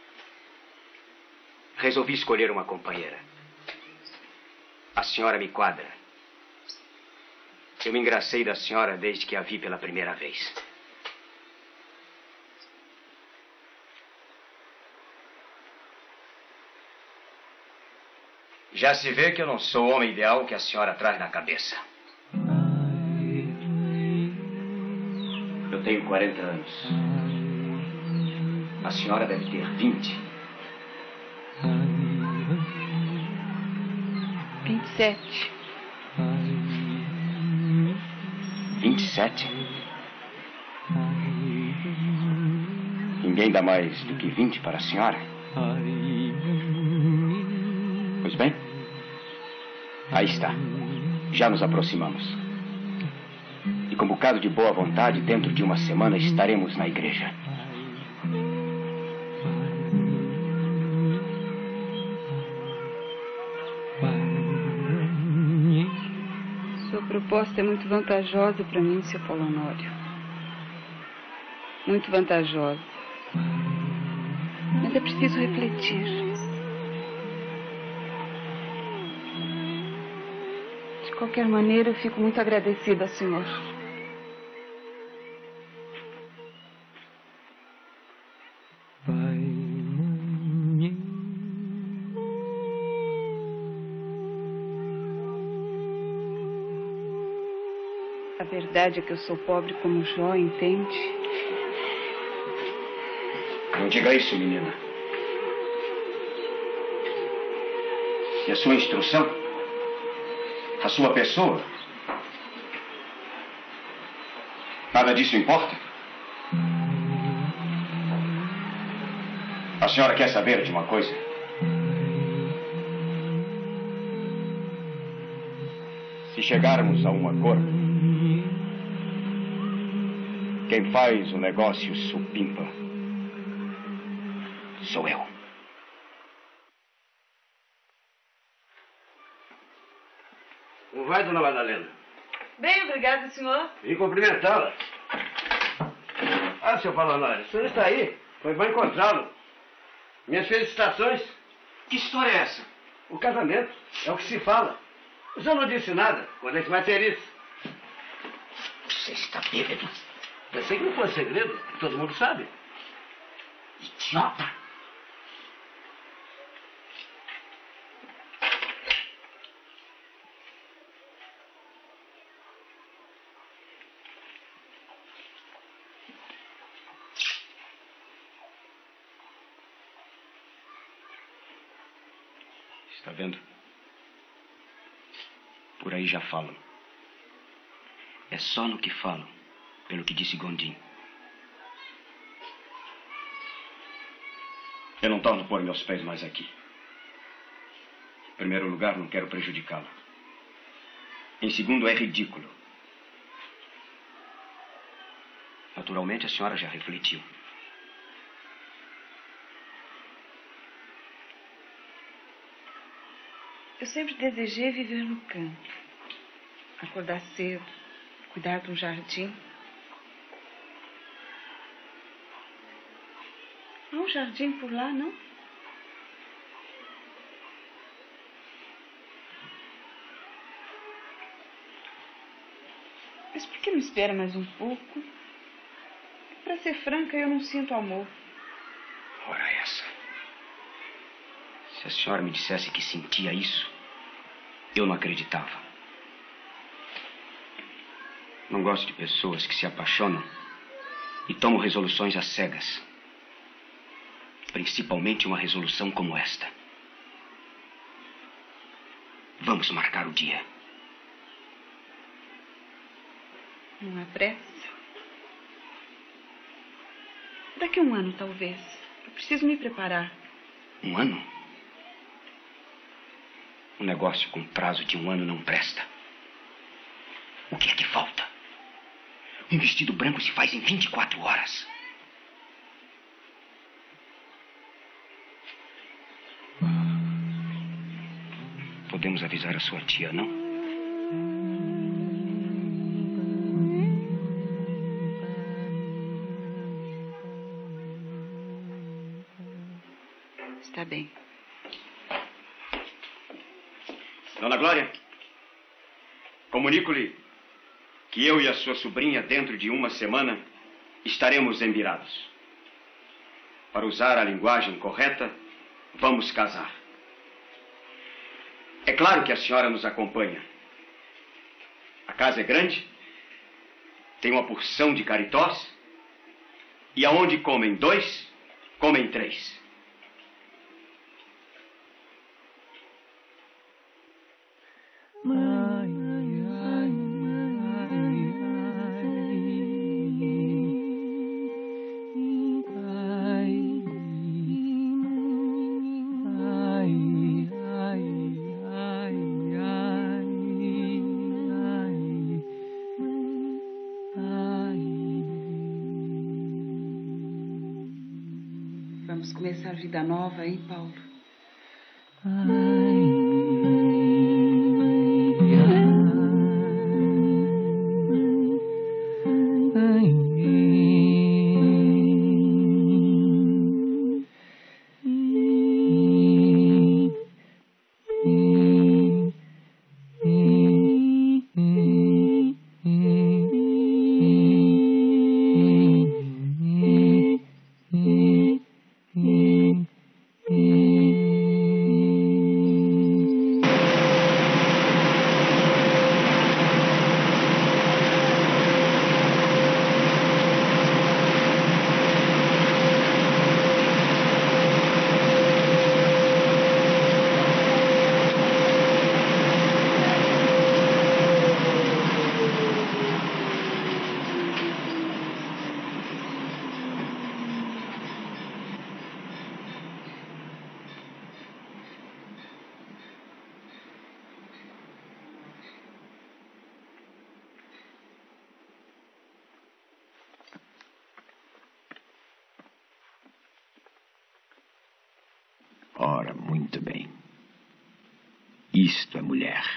Resolvi escolher uma companheira. A senhora me quadra. Eu me engracei da senhora desde que a vi pela primeira vez. Já se vê que eu não sou o homem ideal que a senhora traz na cabeça. Eu tenho quarenta anos. A senhora deve ter vinte. vinte e sete. Vinte e sete? Ninguém dá mais do que vinte para a senhora? Pois bem, aí está. Já nos aproximamos. E com um bocado de boa vontade, dentro de uma semana estaremos na igreja. Sua proposta é muito vantajosa para mim, seu Paulo Honório. Muito vantajosa. Mas é preciso refletir. De qualquer maneira, eu fico muito agradecida ao senhor. A verdade é que eu sou pobre como Jó, entende? Não diga isso, menina. E a sua instrução? A sua pessoa? Nada disso importa? A senhora quer saber de uma coisa? Se chegarmos a um acordo, quem faz o negócio supimpa sou eu. Como vai, dona Madalena? Bem, obrigada, senhor. Vim cumprimentá-la. Ah, seu Paulo Honório, o senhor está aí. Foi bom encontrá-lo. Minhas felicitações. Que história é essa? O casamento. É o que se fala. O senhor não disse nada. Quando é que vai ter isso? Você está bêbado. Pensei que não fosse segredo. Todo mundo sabe. Idiota. Está vendo? Por aí já falam. É só no que falam, pelo que disse Gondim. Eu não torno pôr meus pés mais aqui. Em primeiro lugar, não quero prejudicá-la. Em segundo, é ridículo. Naturalmente, a senhora já refletiu. Eu sempre desejei viver no campo. Acordar cedo, cuidar de um jardim. Há um jardim por lá, não? Mas por que não espera mais um pouco? Para ser franca, eu não sinto amor. Ora essa. Se a senhora me dissesse que sentia isso, eu não acreditava. Não gosto de pessoas que se apaixonam e tomam resoluções às cegas. Principalmente uma resolução como esta. Vamos marcar o dia. Não há pressa. Daqui a um ano, talvez. Eu preciso me preparar. Um ano? Um negócio com prazo de um ano não presta. O que é que falta? Um vestido branco se faz em vinte e quatro horas. Podemos avisar a sua tia, não? Está bem. Dona Glória, comunico-lhe que eu e a sua sobrinha, dentro de uma semana, estaremos embirados. Para usar a linguagem correta, vamos casar. É claro que a senhora nos acompanha. A casa é grande, tem uma porção de caritós, e aonde comem dois, comem três. Vamos começar vida nova, hein, Paulo? Ora, muito bem. Isto é mulher.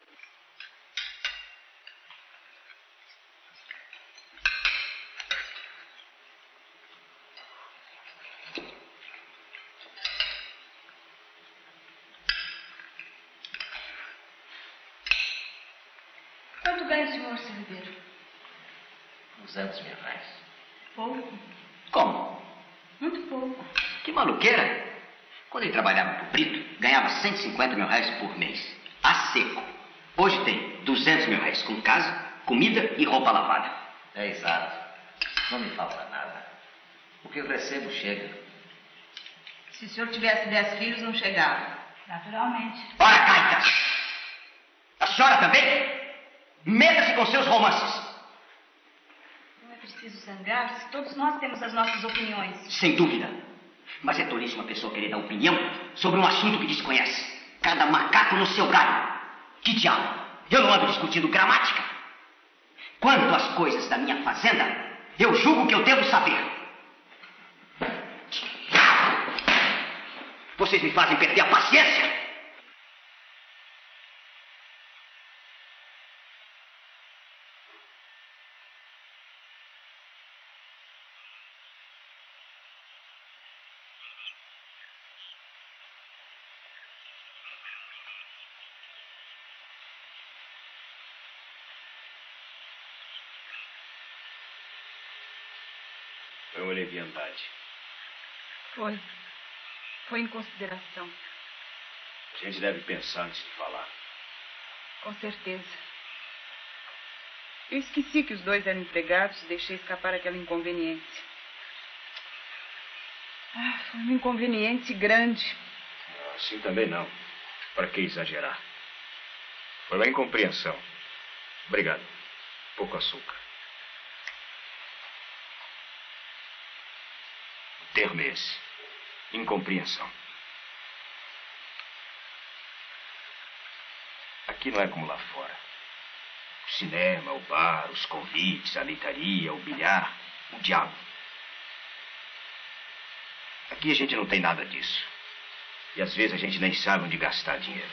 Quanto ganha o senhor, seu Ribeiro? duzentos mil reais. Pouco. Como? Muito pouco. Que maluqueira. Quando ele trabalhava pro Brito, ganhava cento e cinquenta mil reais por mês. A seco. Hoje tem duzentos mil reais com casa, comida e roupa lavada. É exato. Não me falta nada. O que eu recebo chega. Se o senhor tivesse dez filhos, não chegava. Naturalmente. Ora, Caita! A senhora também? Meta-se com seus romances. Não é preciso zangrar-se. Todos nós temos as nossas opiniões. Sem dúvida. Mas é tolice uma pessoa querer dar opinião sobre um assunto que desconhece. Cada macaco no seu galho. Que diabo? Eu não ando discutindo gramática. Quanto às coisas da minha fazenda, eu julgo que eu devo saber. Vocês me fazem perder a paciência. Foi uma leviandade. Foi. Foi em consideração. A gente deve pensar antes de falar. Com certeza. Eu esqueci que os dois eram empregados e deixei escapar aquela inconveniência. Ah, foi uma inconveniência grande. Assim também não. Para que exagerar? Foi uma incompreensão. Obrigado. Pouco açúcar. O termo é esse. Incompreensão. Aqui não é como lá fora. O cinema, o bar, os convites, a leitaria, o bilhar, o diabo. Aqui a gente não tem nada disso. E às vezes a gente nem sabe onde gastar dinheiro.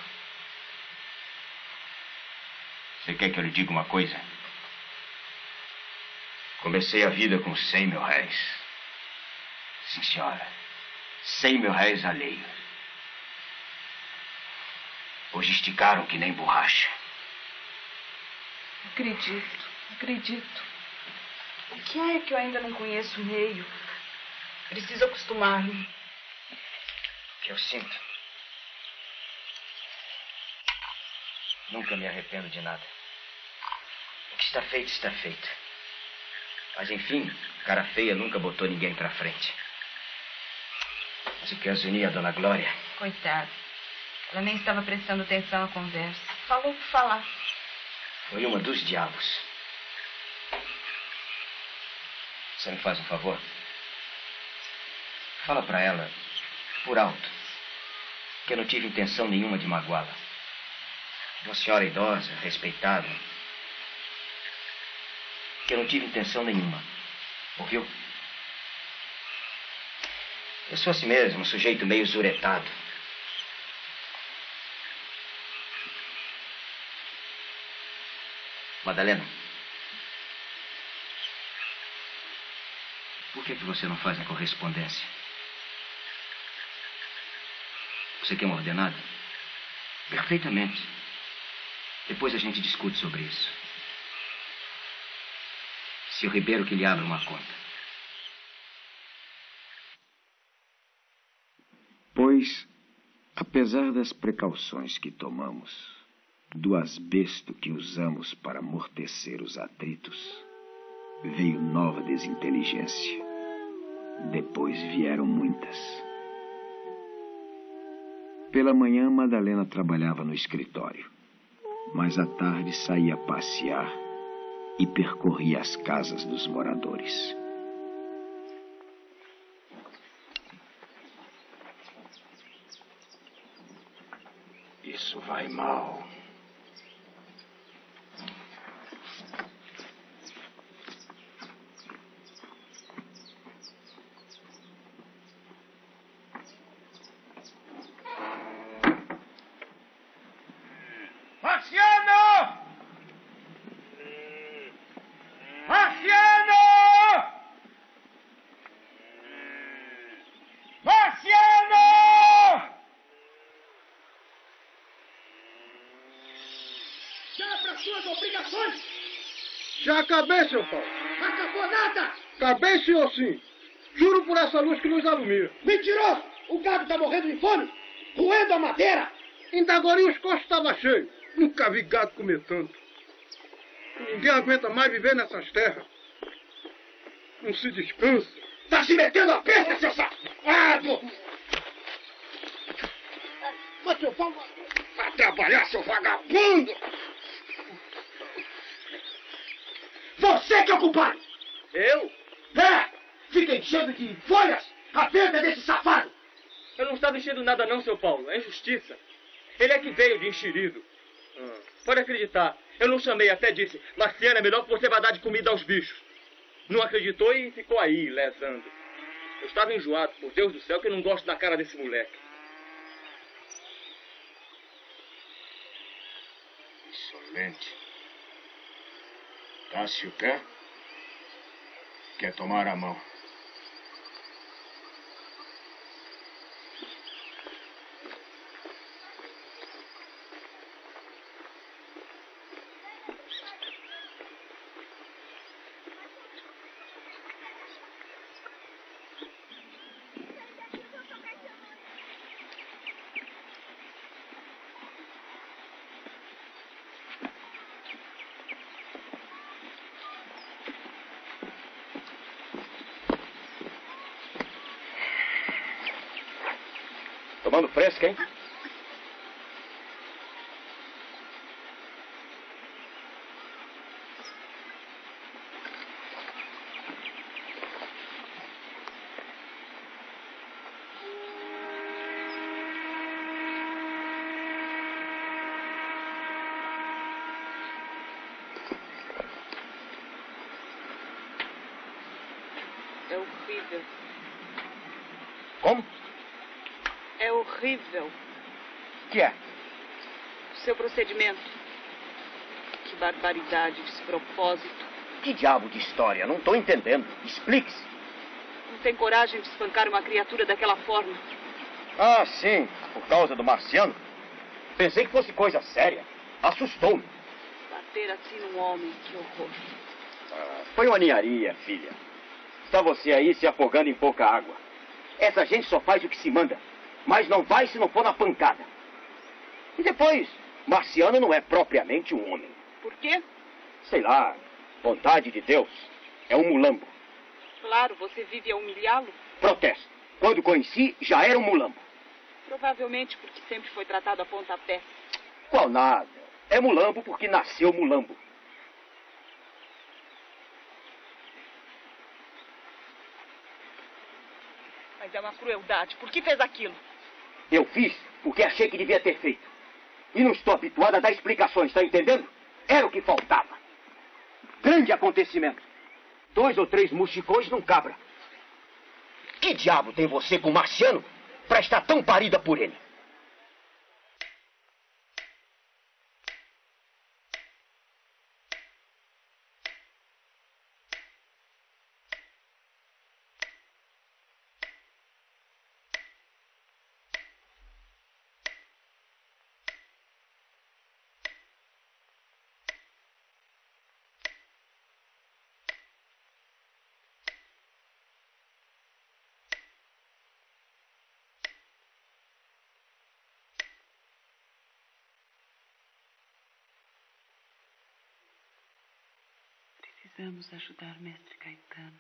Você quer que eu lhe diga uma coisa? Comecei a vida com cem mil réis. Sim, senhora. Cem mil réis alheio. Hoje esticaram que nem borracha. Acredito, acredito. O que é que eu ainda não conheço o meio? Preciso acostumar-me. O que eu sinto? Nunca me arrependo de nada. O que está feito, está feito. Mas, enfim, cara feia nunca botou ninguém pra frente. Mas o que azunia a Dona Glória? Coitada. Ela nem estava prestando atenção à conversa. Falou por falar. Foi uma dos diabos. Você me faz um favor? Fala pra ela, por alto, que eu não tive intenção nenhuma de magoá-la. Uma senhora idosa, respeitada. Que eu não tive intenção nenhuma. Ouviu? Eu sou assim mesmo, um sujeito meio zuretado. Madalena, por que que você não faz a correspondência? Você quer uma ordenada? Perfeitamente. Depois a gente discute sobre isso. Se o Ribeiro que lhe abra uma conta. Pois, apesar das precauções que tomamos, do asbesto que usamos para amortecer os atritos, veio nova desinteligência. Depois vieram muitas. Pela manhã, Madalena trabalhava no escritório, mas à tarde saía passear e percorria as casas dos moradores. Isso vai mal. Marciano! Marciano! Marciano! Já para suas obrigações! Já acabei, seu Paulo. Não acabou nada! Acabei sim ou sim. Juro por essa luz que nos alumia. Mentiroso! O gado está morrendo de fome, roendo a madeira. Ainda agora os costos estavam cheios. Nunca vi gado comer tanto. Ninguém aguenta mais viver nessas terras. Não se descansa. Tá se metendo a perna, seu safado! Mas, seu Paulo, vai trabalhar, seu vagabundo! Você que é o culpado! Eu? É! Fica enchendo de folhas a perna desse safado! Eu não estava enchendo nada não, seu Paulo. É injustiça. Ele é que veio de enxerido. Hum. Pode acreditar. Eu não chamei, até disse, Marciano, é melhor que você vá dar de comida aos bichos. Não acreditou e ficou aí, lesando. Eu estava enjoado, por Deus do céu, que eu não gosto da cara desse moleque. Insolente. Tássio quer? Quer tomar a mão? Tomando fresca, hein? É horrível. Como? É horrível. O que é? O seu procedimento. Que barbaridade, despropósito. Que diabo de história? Não estou entendendo. Explique-se. Não tem coragem de espancar uma criatura daquela forma. Ah, sim. Por causa do Marciano? Pensei que fosse coisa séria. Assustou-me. Bater assim num homem, que horror. Ah, foi uma ninharia, filha. Está você aí se afogando em pouca água. Essa gente só faz o que se manda. Mas não vai se não for na pancada. E depois, Marciano não é propriamente um homem. Por quê? Sei lá, vontade de Deus. É um mulambo. Claro, você vive a humilhá-lo. Protesto. Quando conheci, já era um mulambo. Provavelmente porque sempre foi tratado a pontapé. Qual nada. É mulambo porque nasceu mulambo. Mas é uma crueldade. Por que fez aquilo? Eu fiz porque achei que devia ter feito. E não estou habituado a dar explicações, está entendendo? Era o que faltava. Grande acontecimento. Dois ou três muxicões num cabra. Que diabo tem você com o Marciano para estar tão parida por ele? Precisamos ajudar o mestre Caetano.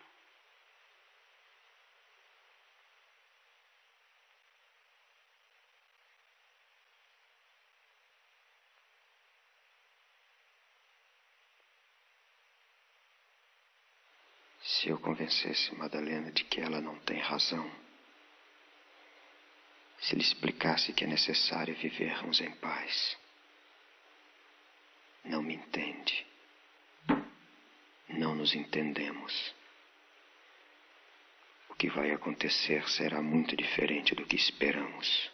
Se eu convencesse Madalena de que ela não tem razão, se lhe explicasse que é necessário vivermos em paz, não me entende. Não nos entendemos. O que vai acontecer será muito diferente do que esperamos.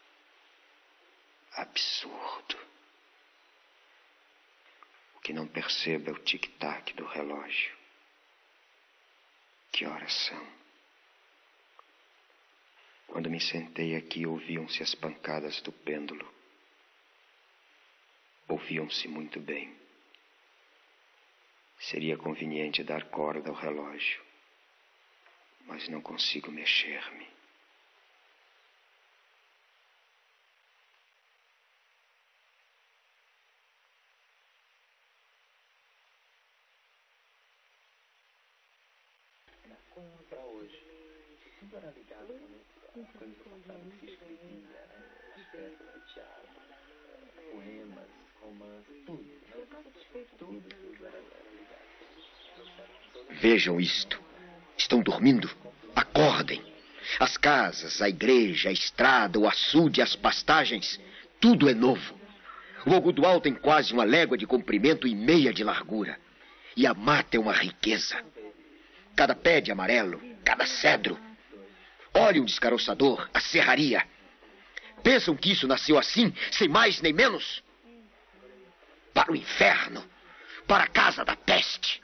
Absurdo. O que não percebo é o tic-tac do relógio. Que horas são? Quando me sentei aqui, ouviam-se as pancadas do pêndulo. Ouviam-se muito bem. Seria conveniente dar corda ao relógio, mas não consigo mexer-me. Para hoje. Tudo era ligado com coisas que se escrevia, né? As peças de teatro, poemas, romances, tudo, né? Tudo, tudo era ligado. Vejam isto. Estão dormindo? Acordem. As casas, a igreja, a estrada, o açude, as pastagens, tudo é novo. O Algodoal tem quase uma légua de comprimento e meia de largura. E a mata é uma riqueza. Cada pé de amarelo, cada cedro. Olhe um descaroçador, a serraria. Pensam que isso nasceu assim, sem mais nem menos? Para o inferno, para a casa da peste.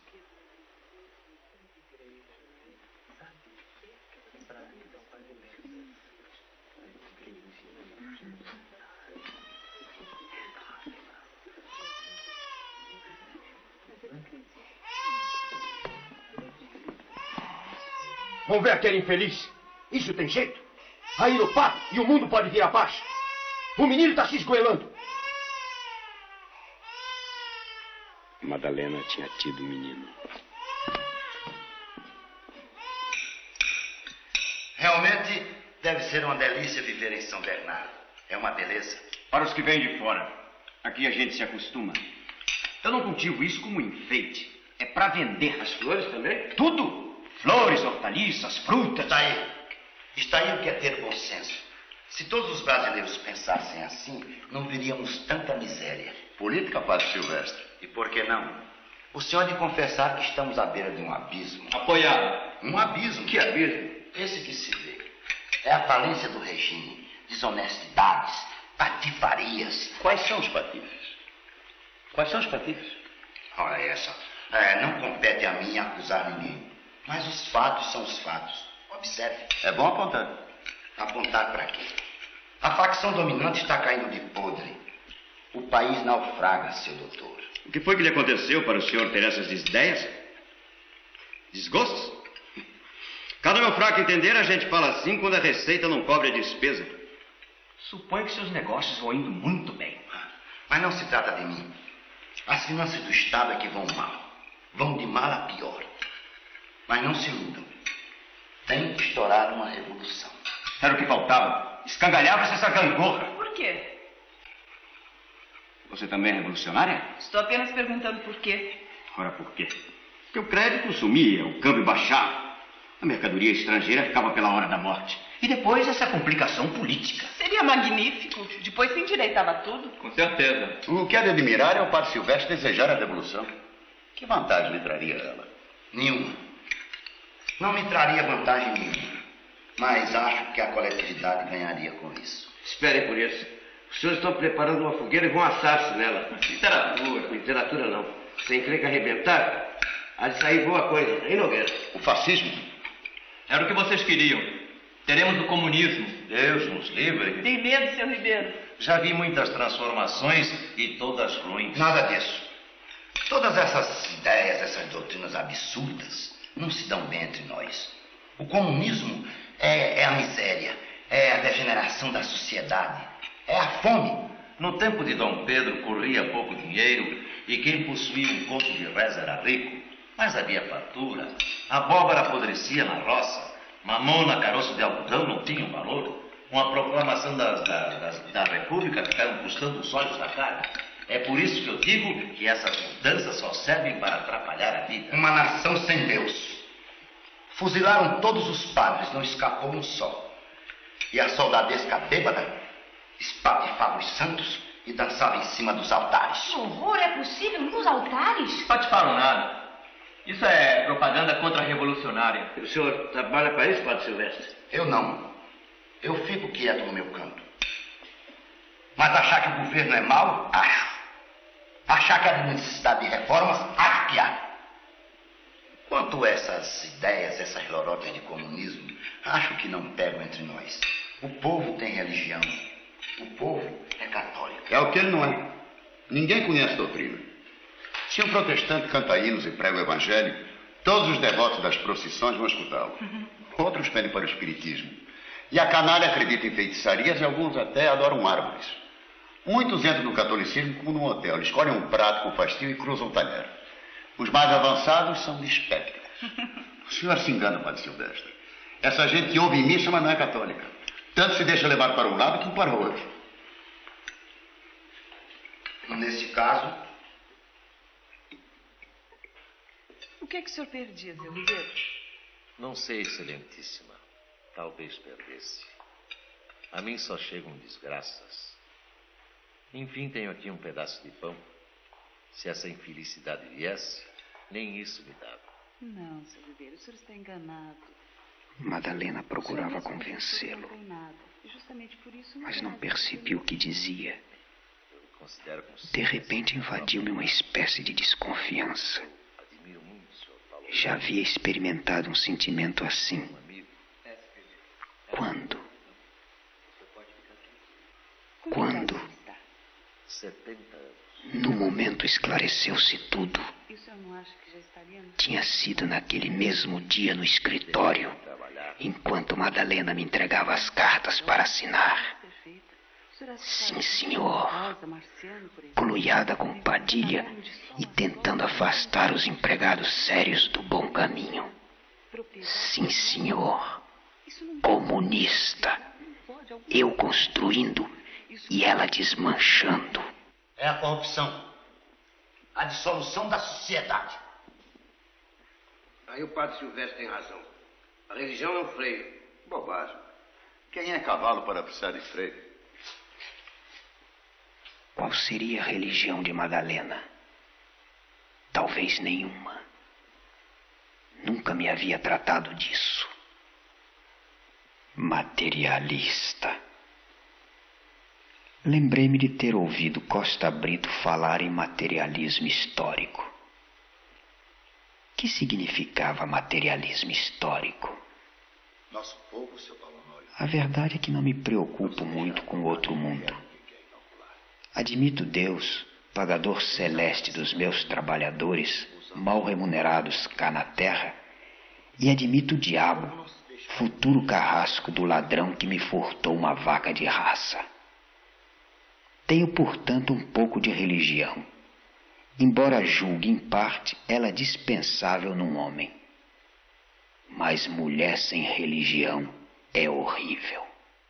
Vamos ver aquele infeliz. Isso tem jeito? Aí no pato e o mundo pode vir abaixo. O menino está se esgoelando. Madalena tinha tido um menino. Realmente deve ser uma delícia viver em São Bernardo. É uma beleza. Para os que vêm de fora, aqui a gente se acostuma. Eu não cultivo isso como enfeite. É para vender. As flores também? Tudo. Flores, hortaliças, frutas. Está aí. Está aí o que é ter bom senso. Se todos os brasileiros pensassem assim, não veríamos tanta miséria. Política, Padre Silvestre. E por que não? O senhor há de confessar que estamos à beira de um abismo. Apoiado. Um abismo? Que abismo? Esse que se vê. É a falência do regime. Desonestidades, patifarias. Quais são os patifes? Quais são os patifes? Ora, essa. É, não compete a mim acusar ninguém. Mas os fatos são os fatos. Observe. É bom apontar. Apontar para quê? A facção dominante está caindo de podre. O país naufraga, seu doutor. O que foi que lhe aconteceu para o senhor ter essas ideias? Desgostos? Cada meu fraco entender, a gente fala assim quando a receita não cobre a despesa. Suponho que seus negócios vão indo muito bem. Mas não se trata de mim. As finanças do Estado é que vão mal. Vão de mal a pior. Mas não se iludam. Tem que estourar uma revolução. Era o que faltava. Escangalhava-se essa gangorra. Por quê? Você também é revolucionária? Estou apenas perguntando por quê. Ora, por quê? Porque o crédito sumia, o câmbio baixava. A mercadoria estrangeira ficava pela hora da morte. E depois essa complicação política. Seria magnífico. Depois se endireitava tudo. Com certeza. O que é de admirar é o Padre Silvestre desejar a revolução. Que vantagem lhe traria ela? Nenhuma. Não me traria vantagem nenhuma. Mas acho que a coletividade ganharia com isso. Esperem por isso. Os senhores estão preparando uma fogueira e vão assar-se nela. Literatura. Literatura não. Se a encrenca arrebentar, há de sair boa coisa, hein, Nogueira? O fascismo? Era o que vocês queriam. Teremos o comunismo. Deus nos livre. Tem medo, seu Ribeiro? Já vi muitas transformações e todas ruins. Nada disso. Todas essas ideias, essas doutrinas absurdas, não se dão bem entre nós. O comunismo é, é a miséria, é a degeneração da sociedade, é a fome. No tempo de Dom Pedro corria pouco dinheiro e quem possuía um conto de reza era rico. Mas havia fartura, a abóbora apodrecia na roça, mamona, caroço de algodão não tinham valor. Com a proclamação das, da, das, da República ficaram custando os olhos da cara. É por isso que eu digo que essas mudanças só servem para atrapalhar a vida. Uma nação sem Deus. Fuzilaram todos os padres, não escapou um só. E a soldadesca bêbada espatifava os santos e dançava em cima dos altares. Que horror, é possível nos altares? Patifaram nada. Isso é propaganda contra-revolucionária. O senhor trabalha para isso, Padre Silvestre? Eu não. Eu fico quieto no meu canto. Mas achar que o governo é mau, acho. Achar que há necessidade de reformas, acho que há. Quanto a essas ideias, essas lorotas de comunismo, acho que não pegam entre nós. O povo tem religião. O povo é católico. É o que ele não é. Ninguém conhece doutrina. Se um protestante canta hinos e prega o evangelho, todos os devotos das procissões vão escutá-lo. Outros pedem para o espiritismo. E a canalha acredita em feitiçarias e alguns até adoram árvores. Muitos entram no catolicismo como num hotel. Escolhem um prato com fastio e cruzam o talher. Os mais avançados são dispépticos. O senhor se engana, Padre Silvestre. Essa gente ouve missa, mas não é católica. Tanto se deixa levar para um lado como para o outro. Nesse caso... O que é que o senhor perdia, seu Ribeiro? Não sei, excelentíssima. Talvez perdesse. A mim só chegam desgraças. Enfim, tenho aqui um pedaço de pão. Se essa infelicidade viesse, nem isso me dava. Não, seu Ribeiro, o senhor está enganado. Madalena procurava convencê-lo, mas não percebi o que dizia. De repente invadiu-me uma espécie de desconfiança. Já havia experimentado um sentimento assim. Quando? Quando? Setenta anos. No momento esclareceu-se tudo. Tinha sido naquele mesmo dia no escritório, enquanto Madalena me entregava as cartas para assinar. Sim, senhor. Coluiada com Padilha e tentando afastar os empregados sérios do bom caminho. Sim, senhor. Comunista. Eu construindo e ela desmanchando. É a corrupção. A dissolução da sociedade. Aí o Padre Silvestre tem razão. A religião é um freio. Bobagem. Quem é cavalo para precisar de freio? Qual seria a religião de Madalena? Talvez nenhuma. Nunca me havia tratado disso. Materialista. Lembrei-me de ter ouvido Costa Brito falar em materialismo histórico. Que significava materialismo histórico? Nosso povo, seu Paulo Honório. A verdade é que não me preocupo muito com o outro mundo. Admito Deus, pagador celeste dos meus trabalhadores, mal remunerados cá na terra, e admito o diabo, futuro carrasco do ladrão que me furtou uma vaca de raça. Tenho, portanto, um pouco de religião, embora julgue, em parte, ela dispensável num homem. Mas mulher sem religião é horrível.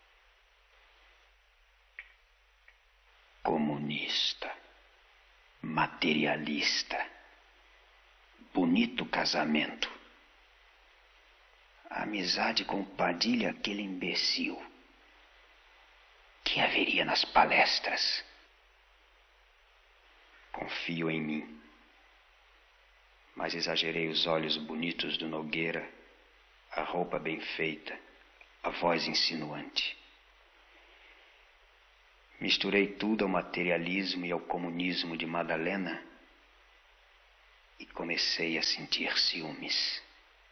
Comunista, materialista, bonito casamento. Amizade com Padilha, aquele imbecil. Que haveria nas palestras? Confio em mim. Mas exagerei os olhos bonitos do Nogueira, a roupa bem feita, a voz insinuante. Misturei tudo ao materialismo e ao comunismo de Madalena e comecei a sentir ciúmes.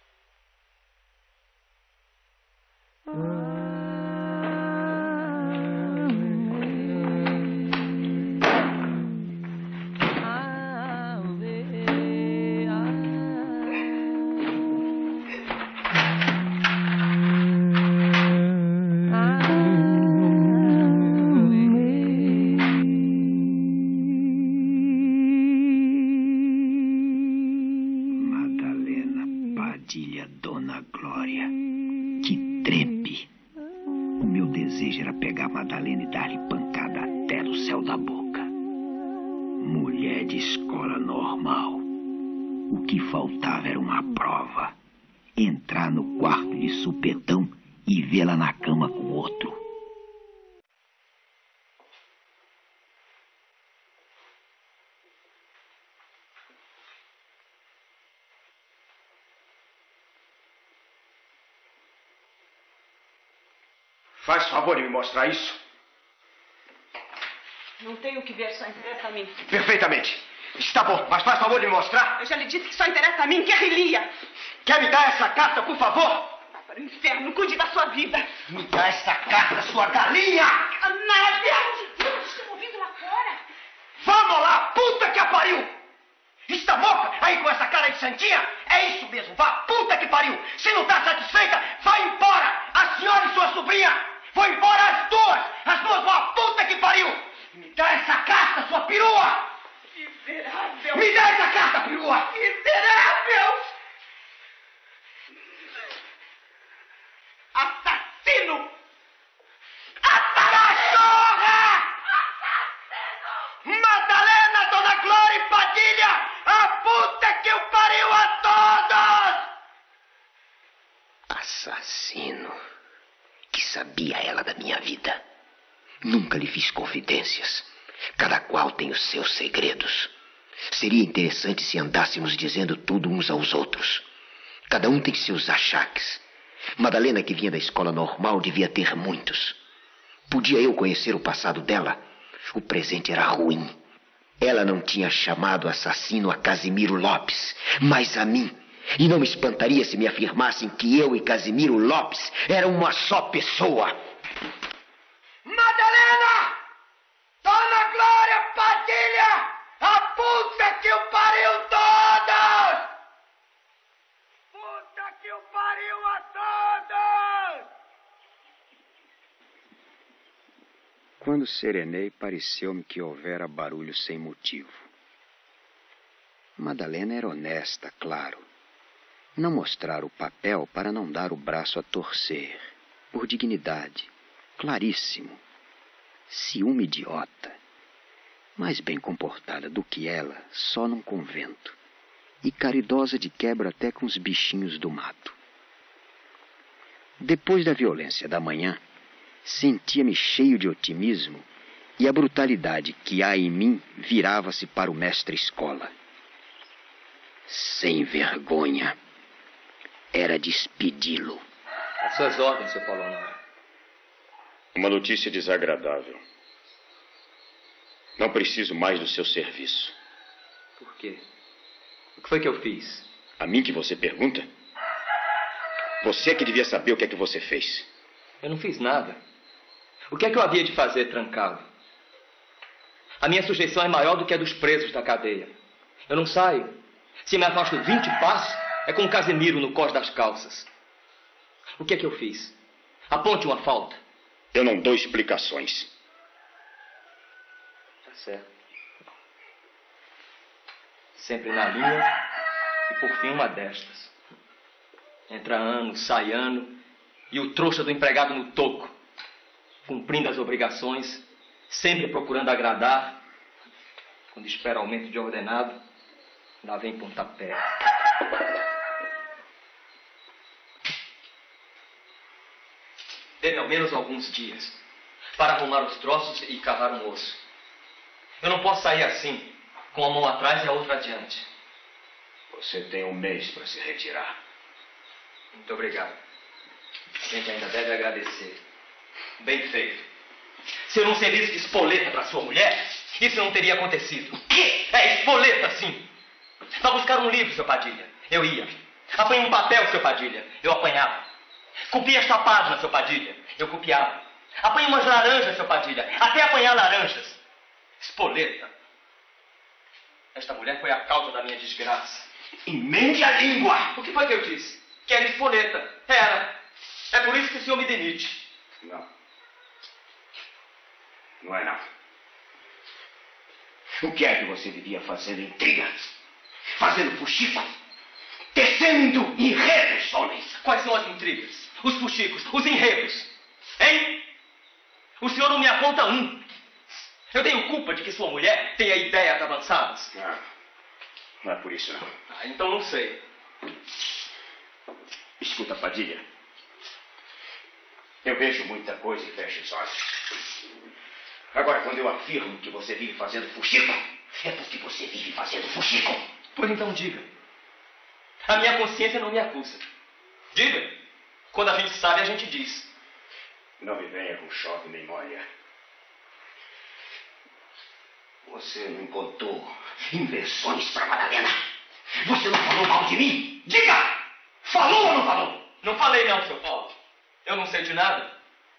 Faz favor de me mostrar isso. Não tenho o que ver, só interessa a mim. Perfeitamente. Está bom, mas faz favor de me mostrar. Eu já lhe disse que só interessa a mim, guerrilha. Quer me dar essa carta, por favor? Vá para o inferno, cuide da sua vida. Me dá essa carta, sua galinha! Neve! Deus, estão ouvindo lá fora. Vamos lá, puta que a pariu! Está morta aí com essa cara de santinha? É isso mesmo, vá, puta que pariu! Se não está satisfeita, vai embora! A senhora e sua sobrinha! Vão embora as duas! As duas vão a puta que pariu! Me dá essa carta, sua perua! Miserável! Me dá essa carta, perua! Miserável! Assassino! Atarachorra! Madalena, Dona Glória e Padilha! A puta que o pariu a todos! Assassino. Que sabia ela da minha vida? Nunca lhe fiz confidências. Cada qual tem os seus segredos. Seria interessante se andássemos dizendo tudo uns aos outros. Cada um tem seus achaques. Madalena, que vinha da escola normal, devia ter muitos. Podia eu conhecer o passado dela? O presente era ruim. Ela não tinha chamado assassino a Casimiro Lopes, mas a mim. E não me espantaria se me afirmassem que eu e Casimiro Lopes eram uma só pessoa. Madalena! Dona Glória Padilha! A puta que o pariu todos! Puta que o pariu a todos! Quando serenei, pareceu-me que houvera barulho sem motivo. Madalena era honesta, claro. Não mostrar o papel para não dar o braço a torcer. Por dignidade. Claríssimo. Ciúme idiota. Mais bem comportada do que ela, só num convento. E caridosa de quebra até com os bichinhos do mato. Depois da violência da manhã, sentia-me cheio de otimismo e a brutalidade que há em mim virava-se para o mestre-escola. Sem vergonha. Era despedi-lo. As suas ordens, seu Polonara. Uma notícia desagradável. Não preciso mais do seu serviço. Por quê? O que foi que eu fiz? A mim que você pergunta? Você é que devia saber o que é que você fez. Eu não fiz nada. O que é que eu havia de fazer trancado? A minha sujeição é maior do que a dos presos da cadeia. Eu não saio. Se me afasto vinte passos, é com o Casimiro no cós das calças. O que é que eu fiz? Aponte uma falta. Eu não dou explicações. Tá certo. Sempre na linha e por fim uma destas. Entra ano, sai ano e o trouxa do empregado no toco, cumprindo as obrigações, sempre procurando agradar. Quando espera aumento de ordenado, lá vem pontapé. Teve ao menos alguns dias para arrumar os troços e cavar um osso. Eu não posso sair assim, com a mão atrás e a outra adiante. Você tem um mês para se retirar. Muito obrigado. A gente ainda deve agradecer. Bem feito. Se eu não servisse de espoleta para sua mulher, isso não teria acontecido. O quê? É, espoleta, sim. Para buscar um livro, seu Padilha. Eu ia. Apanhei um papel, seu Padilha. Eu apanhava. Copiei esta página, seu Padilha. Eu copiava. Apanhei umas laranjas, seu Padilha. Até apanhar laranjas. Espoleta. Esta mulher foi a causa da minha desgraça. Emende a língua! O que foi que eu disse? Que era espoleta. Era. É por isso que o senhor me demite. Não. Não é não. O que é que você vivia fazendo intriga? Fazendo fuxico? Tecendo enredos, homens? Quais são as intrigas? Os fuxicos? Os enredos? Hein? O senhor não me aponta um. Eu tenho culpa de que sua mulher tenha ideias avançadas. Não. Não é por isso, não. Ah, então não sei. Escuta, Padilha. Eu vejo muita coisa e fecho os olhos. Agora, quando eu afirmo que você vive fazendo fuxico, é porque você vive fazendo fuxico. Pois então diga. A minha consciência não me acusa. Diga. Quando a gente sabe, a gente diz. Não me venha com chove nem molha. Você não contou invenções para Madalena? Você não falou mal de mim? Diga! Falou ou não falou? Não falei não, seu Paulo. Eu não sei de nada.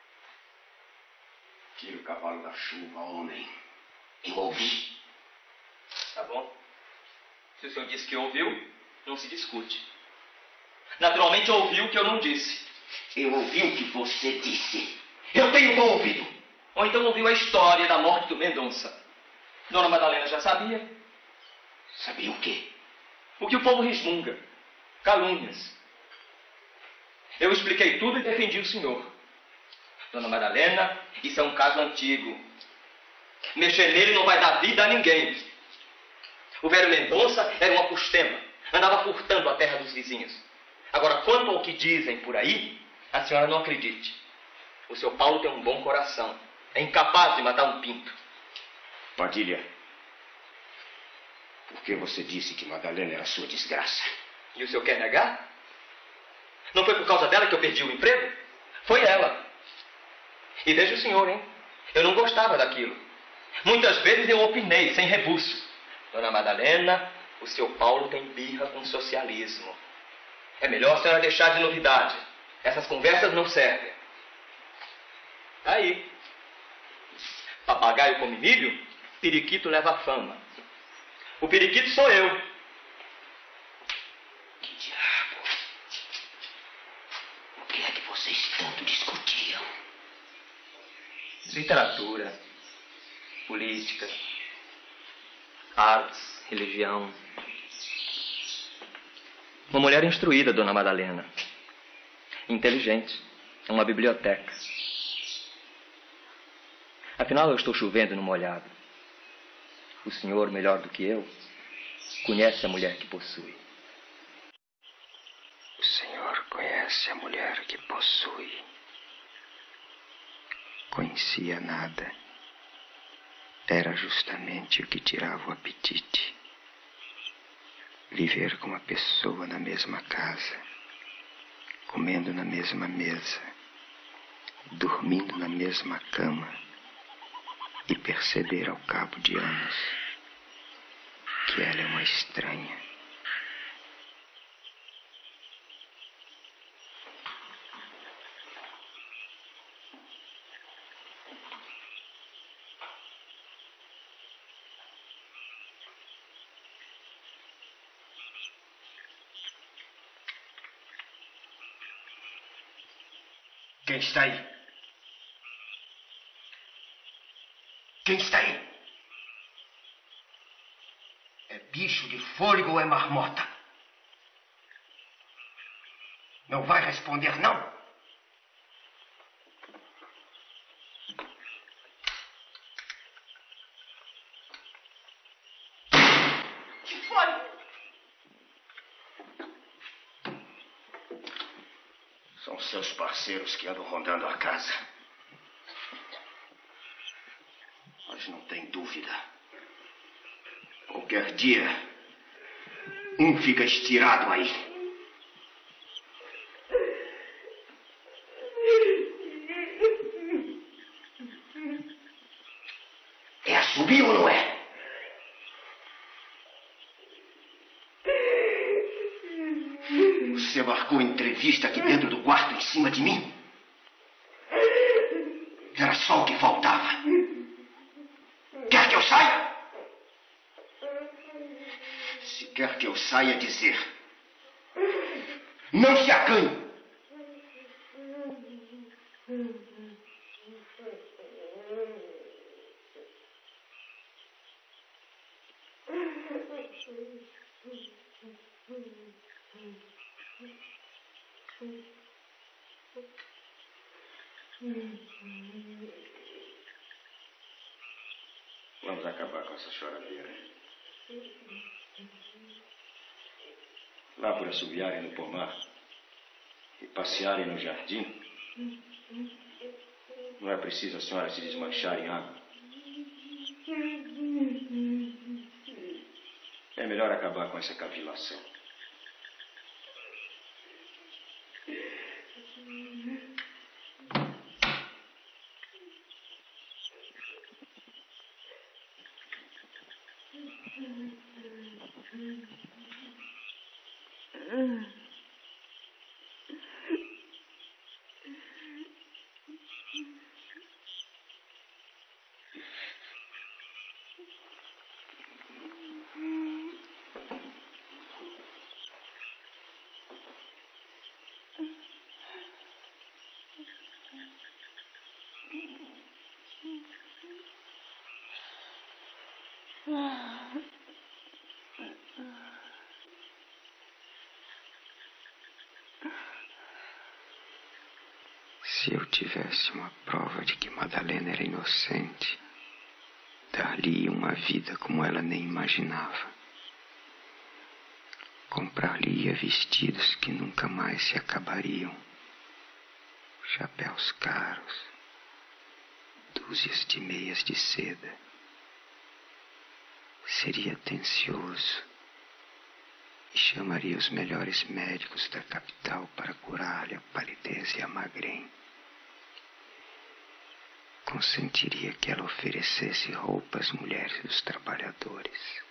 Tira o cavalo da chuva, homem. Eu ouvi. Tá bom. Se o senhor disse que ouviu, não se discute. Naturalmente ouviu o que eu não disse. Eu ouvi o que você disse. Eu tenho bom ouvido. Ou então ouviu a história da morte do Mendonça. Dona Madalena já sabia. Sabia o quê? O que o povo resmunga. Calúnias. Eu expliquei tudo e defendi o senhor. Dona Madalena, isso é um caso antigo. Mexer nele não vai dar vida a ninguém. O velho Mendonça era uma costema. Andava furtando a terra dos vizinhos. Agora, quanto ao que dizem por aí, a senhora não acredite. O seu Paulo tem um bom coração. É incapaz de matar um pinto. Padilha, por que você disse que Madalena era sua desgraça? E o senhor quer negar? Não foi por causa dela que eu perdi o emprego? Foi ela. E veja o senhor, hein? Eu não gostava daquilo. Muitas vezes eu opinei, sem rebuço. Dona Madalena, o seu Paulo tem birra com o socialismo. É melhor a senhora deixar de novidade. Essas conversas não servem. Aí. Papagaio come milho, periquito leva fama. O periquito sou eu. Que diabo? O que é que vocês tanto discutiam? Literatura, política, artes, religião. Uma mulher instruída, Dona Madalena. Inteligente. Uma biblioteca. Afinal, eu estou chovendo no molhado. O senhor, melhor do que eu, conhece a mulher que possui. O senhor conhece a mulher que possui. Conhecia nada. Era justamente o que tirava o apetite. Viver com uma pessoa na mesma casa, comendo na mesma mesa, dormindo na mesma cama e perceber ao cabo de anos que ela é uma estranha. Quem está aí? Quem está aí? É bicho de fôlego ou é marmota? Não vai responder, não? Que foi? São seus parceiros que andam rondando a casa. Mas não tem dúvida. Qualquer dia, um fica estirado aí. subir ou não é? Você marcou entrevista aqui dentro do quarto em cima de mim? Era só o que faltava. Quer que eu saia? Se quer que eu saia, dizer. Não se acanhe. Vamos acabar com essa choradeira. Lá por assobiarem no pomar e passearem no jardim, não é preciso a senhora se desmanchar em água. É melhor acabar com essa cavilação. Se eu tivesse uma prova de que Madalena era inocente, dar-lhe uma vida como ela nem imaginava. Comprar-lhe-ia vestidos que nunca mais se acabariam, chapéus caros, dúzias de meias de seda. Seria atencioso e chamaria os melhores médicos da capital para curar-lhe a palidez e a magrém. Consentiria que ela oferecesse roupa às mulheres dos trabalhadores.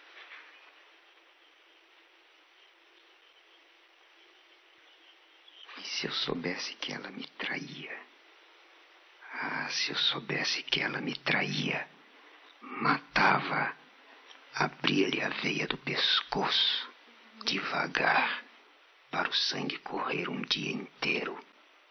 E se eu soubesse que ela me traía? Ah, se eu soubesse que ela me traía, matava, abria-lhe a veia do pescoço, devagar, para o sangue correr um dia inteiro.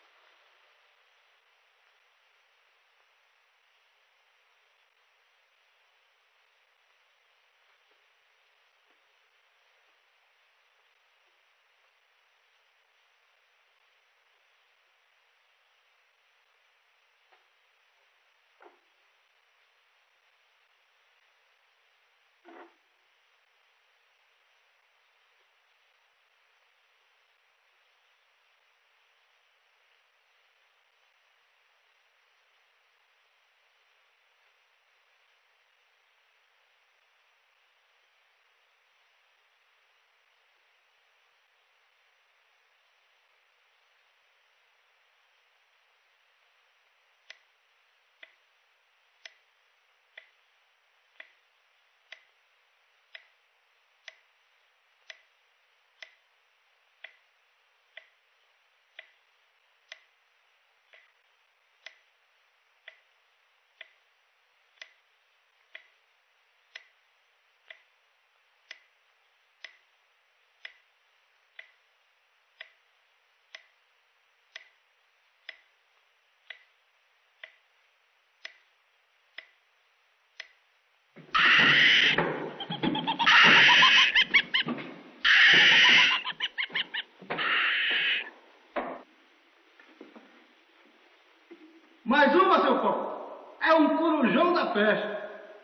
Mais uma, seu Paulo. É um corujão da peste.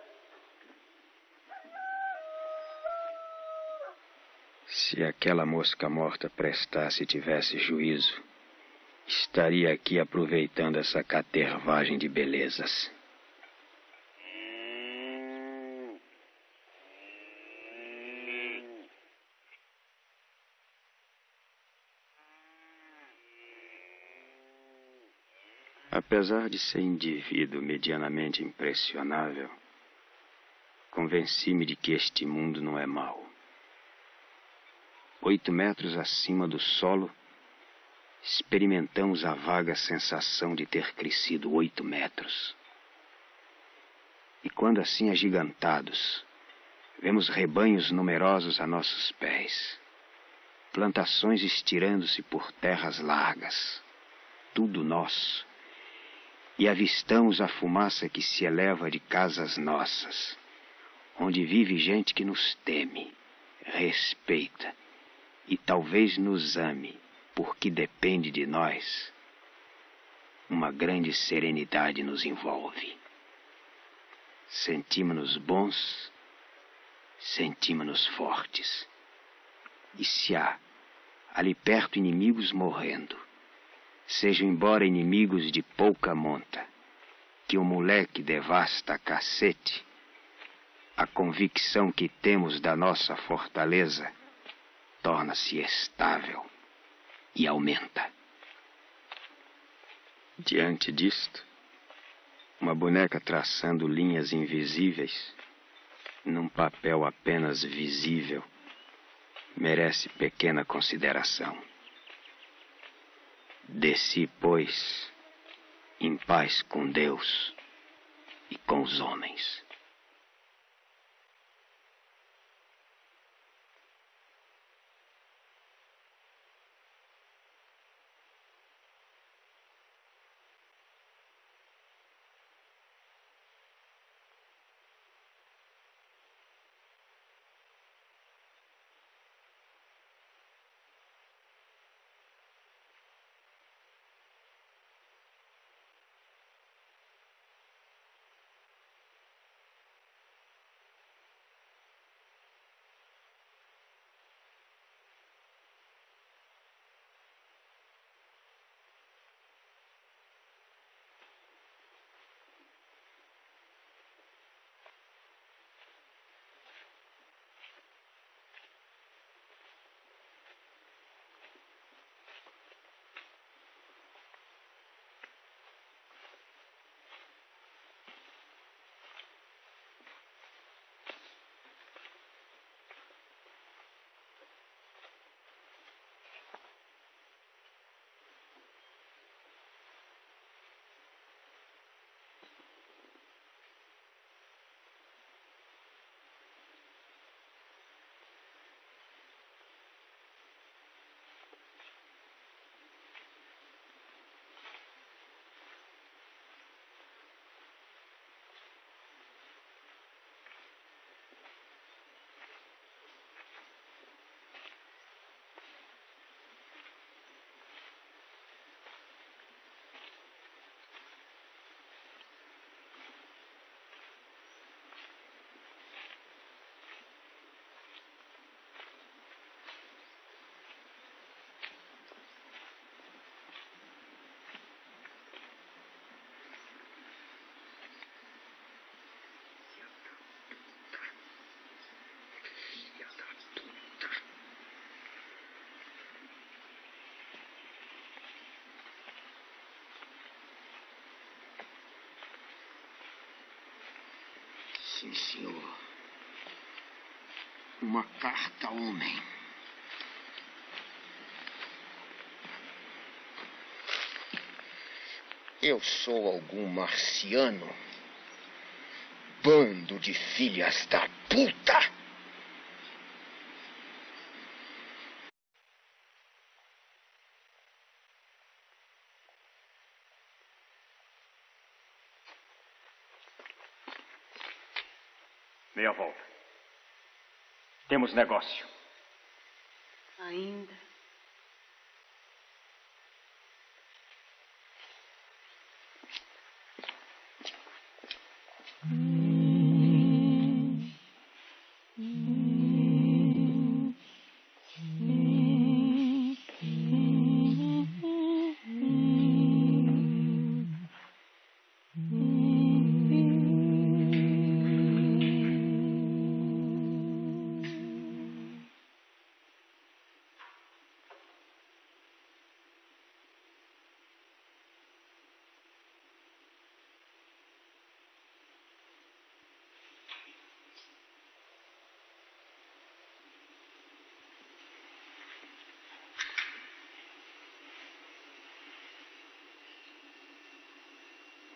Se aquela mosca morta prestasse e tivesse juízo, estaria aqui aproveitando essa catervagem de belezas. Apesar de ser indivíduo medianamente impressionável, convenci-me de que este mundo não é mau. Oito metros acima do solo, experimentamos a vaga sensação de ter crescido oito metros. E quando assim agigantados, vemos rebanhos numerosos a nossos pés, plantações estirando-se por terras largas, tudo nosso, e avistamos a fumaça que se eleva de casas nossas, onde vive gente que nos teme, respeita e talvez nos ame, porque depende de nós, uma grande serenidade nos envolve. Sentimos-nos bons, sentimos-nos fortes. E se há ali perto inimigos morrendo, sejam embora inimigos de pouca monta, que o moleque devasta a cacete, a convicção que temos da nossa fortaleza torna-se estável e aumenta. Diante disto, uma boneca traçando linhas invisíveis num papel apenas visível merece pequena consideração. Desci, pois, em paz com Deus e com os homens. Sim, senhor. Uma carta, homem. Eu sou algum marciano? Bando de filhas da puta! Meia volta. Temos negócio. Ainda.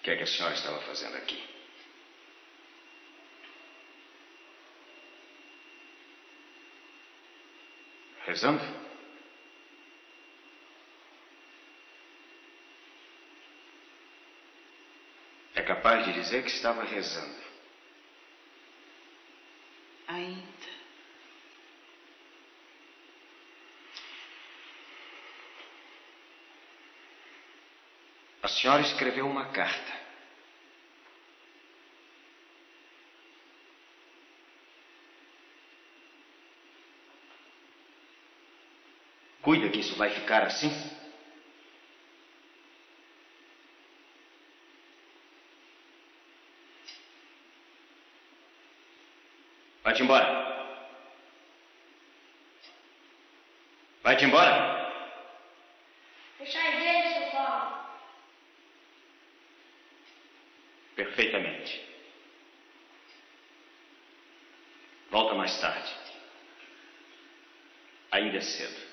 que é que a senhora estava fazendo aqui? Rezando? É capaz de dizer que estava rezando. Ainda. A senhora escreveu uma carta. Cuida que isso vai ficar assim. Vai-te embora. Vai-te embora. Deixa a igreja, seu Paulo. Perfeitamente. Volta mais tarde. Ainda é cedo.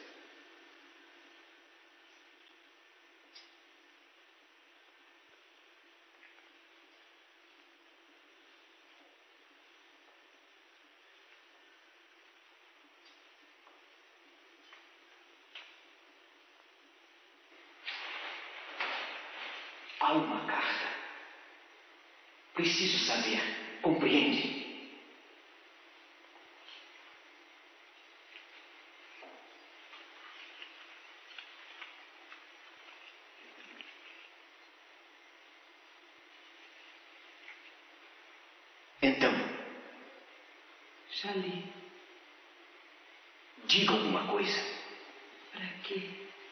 Há uma carta. Preciso saber. Compreende? Então, Já li. diga alguma coisa. Pra quê?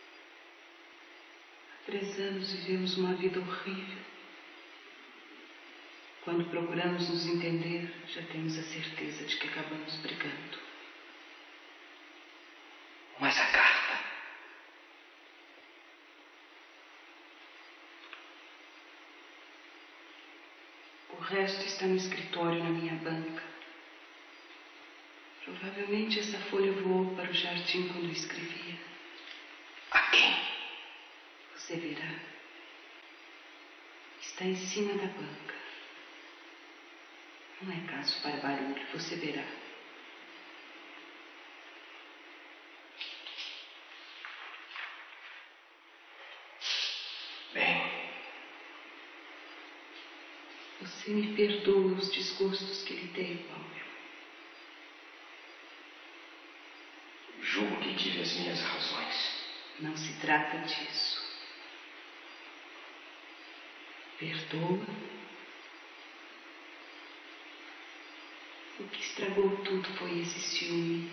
Há três anos vivemos uma vida horrível. Quando procuramos nos entender, já temos a certeza de que acabamos brigando. Mas a carta. O resto está no escritório na minha banca. Provavelmente essa folha voou para o jardim quando eu escrevia. A quem? Você verá. Está em cima da banca. Não é caso para barulho, você verá. Bem. Você me perdoa os desgostos que lhe dei, Paulo. Julgo que tive as minhas razões. Não se trata disso. Perdoa. O que estragou tudo foi esse ciúme.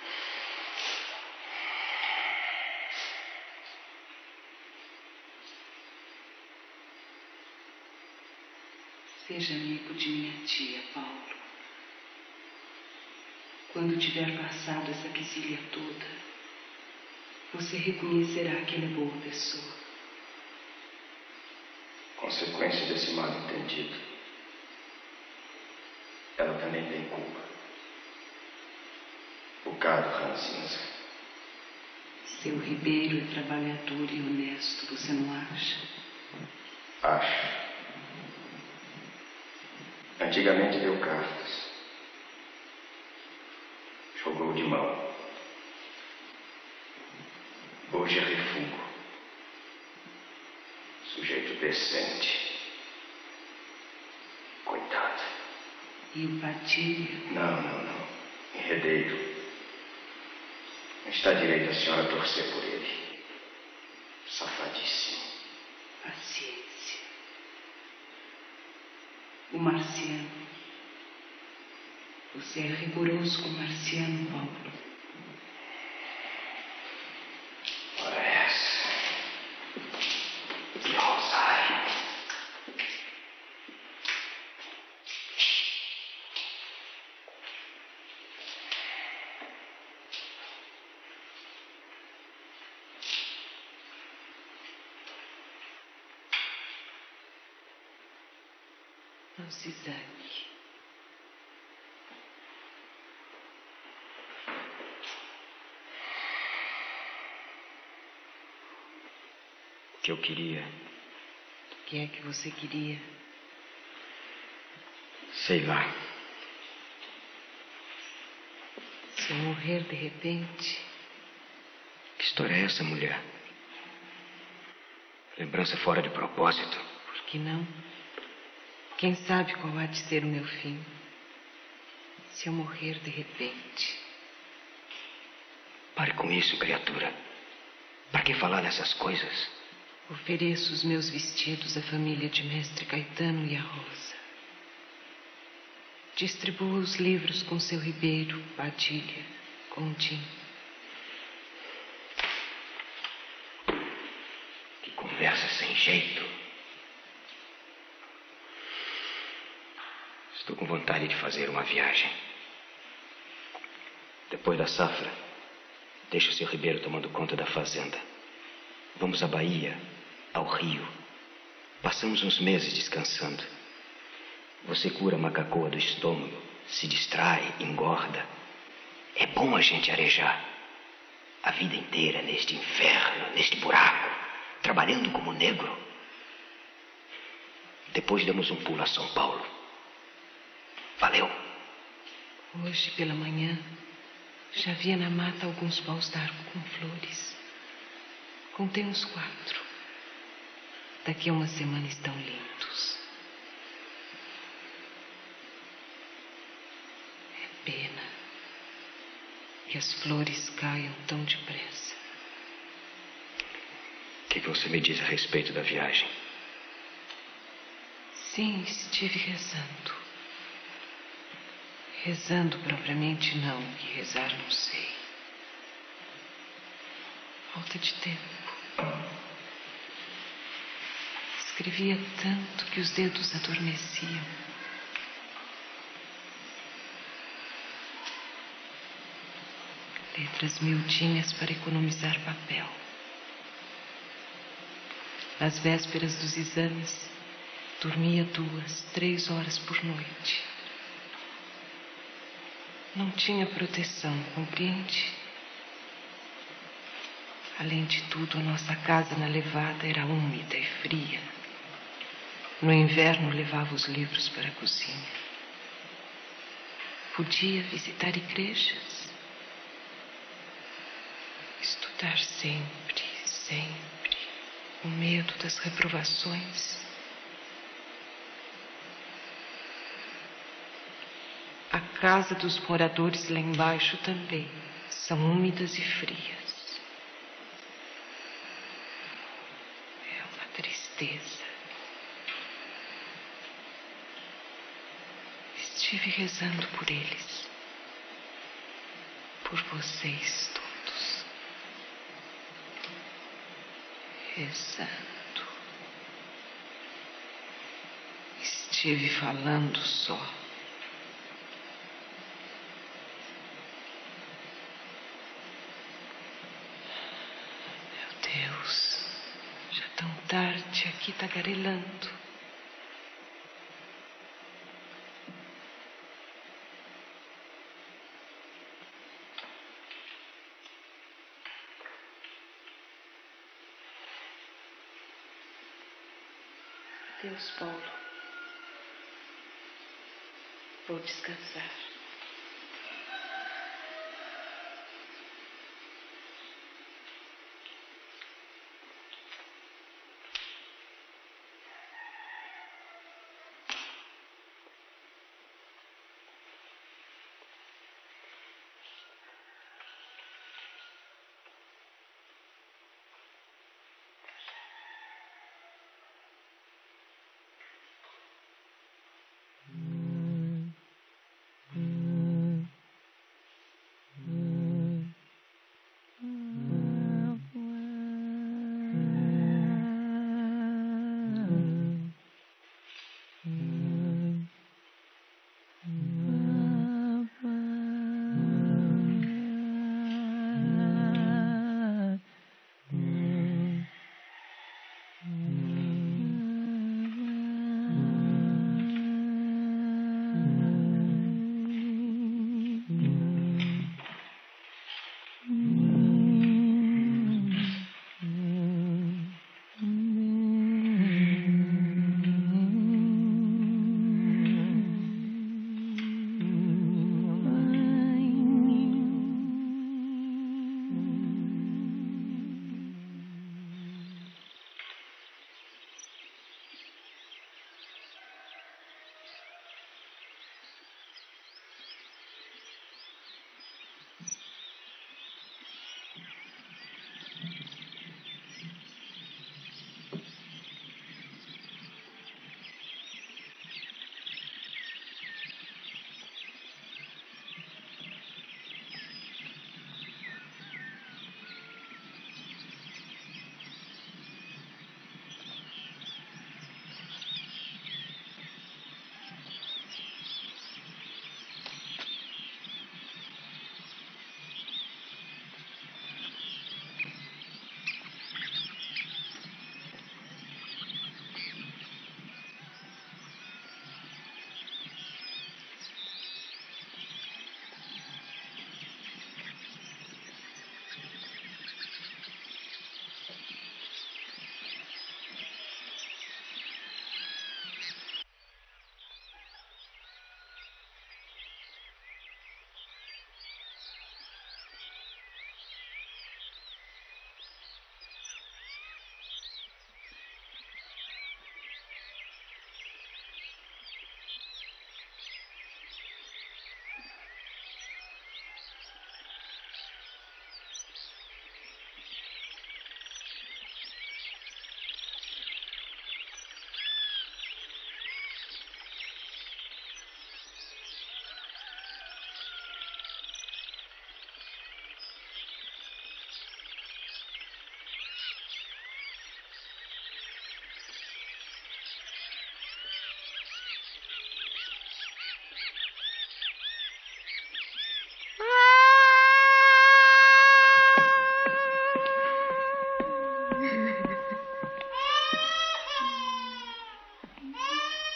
Seja amigo de minha tia, Paulo. Quando tiver passado essa quesilha toda, você reconhecerá que ela é boa pessoa. Consequência desse mal entendido. Ela também tem culpa. Bocado ranzinza. Seu Ribeiro é trabalhador e honesto, você não acha? Acho. Antigamente deu cartas. Jogou de mão. Hoje é refúgio. Sujeito decente. Coitado. E o Padilha? Não, não, não. Enredeiro. Não está direito a senhora torcer por ele. Safadíssimo. Paciência. O Marciano. Você é rigoroso com o Marciano, Paulo. Ora essa. Que rosário. Não se zangue. O que eu queria O que é que você queria? Sei lá. Se eu morrer de repente... Que história é essa, mulher? Lembrança fora de propósito. Por que não? Quem sabe qual há de ser o meu fim? Se eu morrer de repente... Pare com isso, criatura. Para que falar dessas coisas? Ofereço os meus vestidos à família de Mestre Caetano e à Rosa. Distribua os livros com seu Ribeiro, Padilha, Gondim. Que conversa sem jeito. Estou com vontade de fazer uma viagem. Depois da safra, deixa o seu Ribeiro tomando conta da fazenda. Vamos à Bahia, ao Rio. Passamos uns meses descansando. Você cura a macacoa do estômago, se distrai, engorda. É bom a gente arejar. A vida inteira neste inferno, neste buraco, trabalhando como negro. Depois damos um pulo a São Paulo. Valeu. Hoje pela manhã, já via na mata alguns paus d'arco com flores. Contei uns quatro. Daqui a uma semana estão lindos. É pena que as flores caiam tão depressa. O que, que você me diz a respeito da viagem? Sim, estive rezando. Rezando propriamente não, que rezar não sei. Falta de tempo. Escrevia tanto que os dedos adormeciam. Letras miudinhas para economizar papel. Nas vésperas dos exames, dormia duas, três horas por noite. Não tinha proteção, compreende? Além de tudo, a nossa casa na levada era úmida e fria. No inverno, levava os livros para a cozinha. Podia visitar igrejas. Estudar sempre, sempre. O medo das reprovações. A casa dos moradores lá embaixo também são úmidas e frias. É uma tristeza. Estive rezando por eles, por vocês todos. Rezando. Estive falando só. Deus, já tão tarde aqui tagarelando. Adeus, Paulo. Vou descansar. Mm-hmm.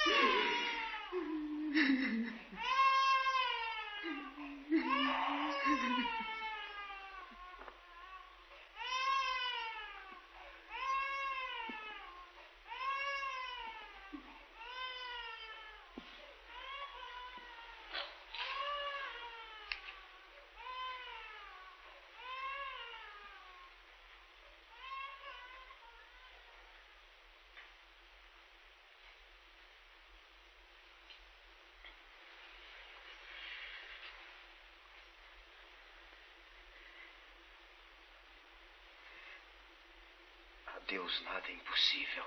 A Deus nada é impossível.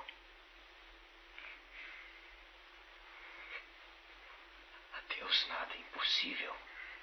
A Deus nada é impossível.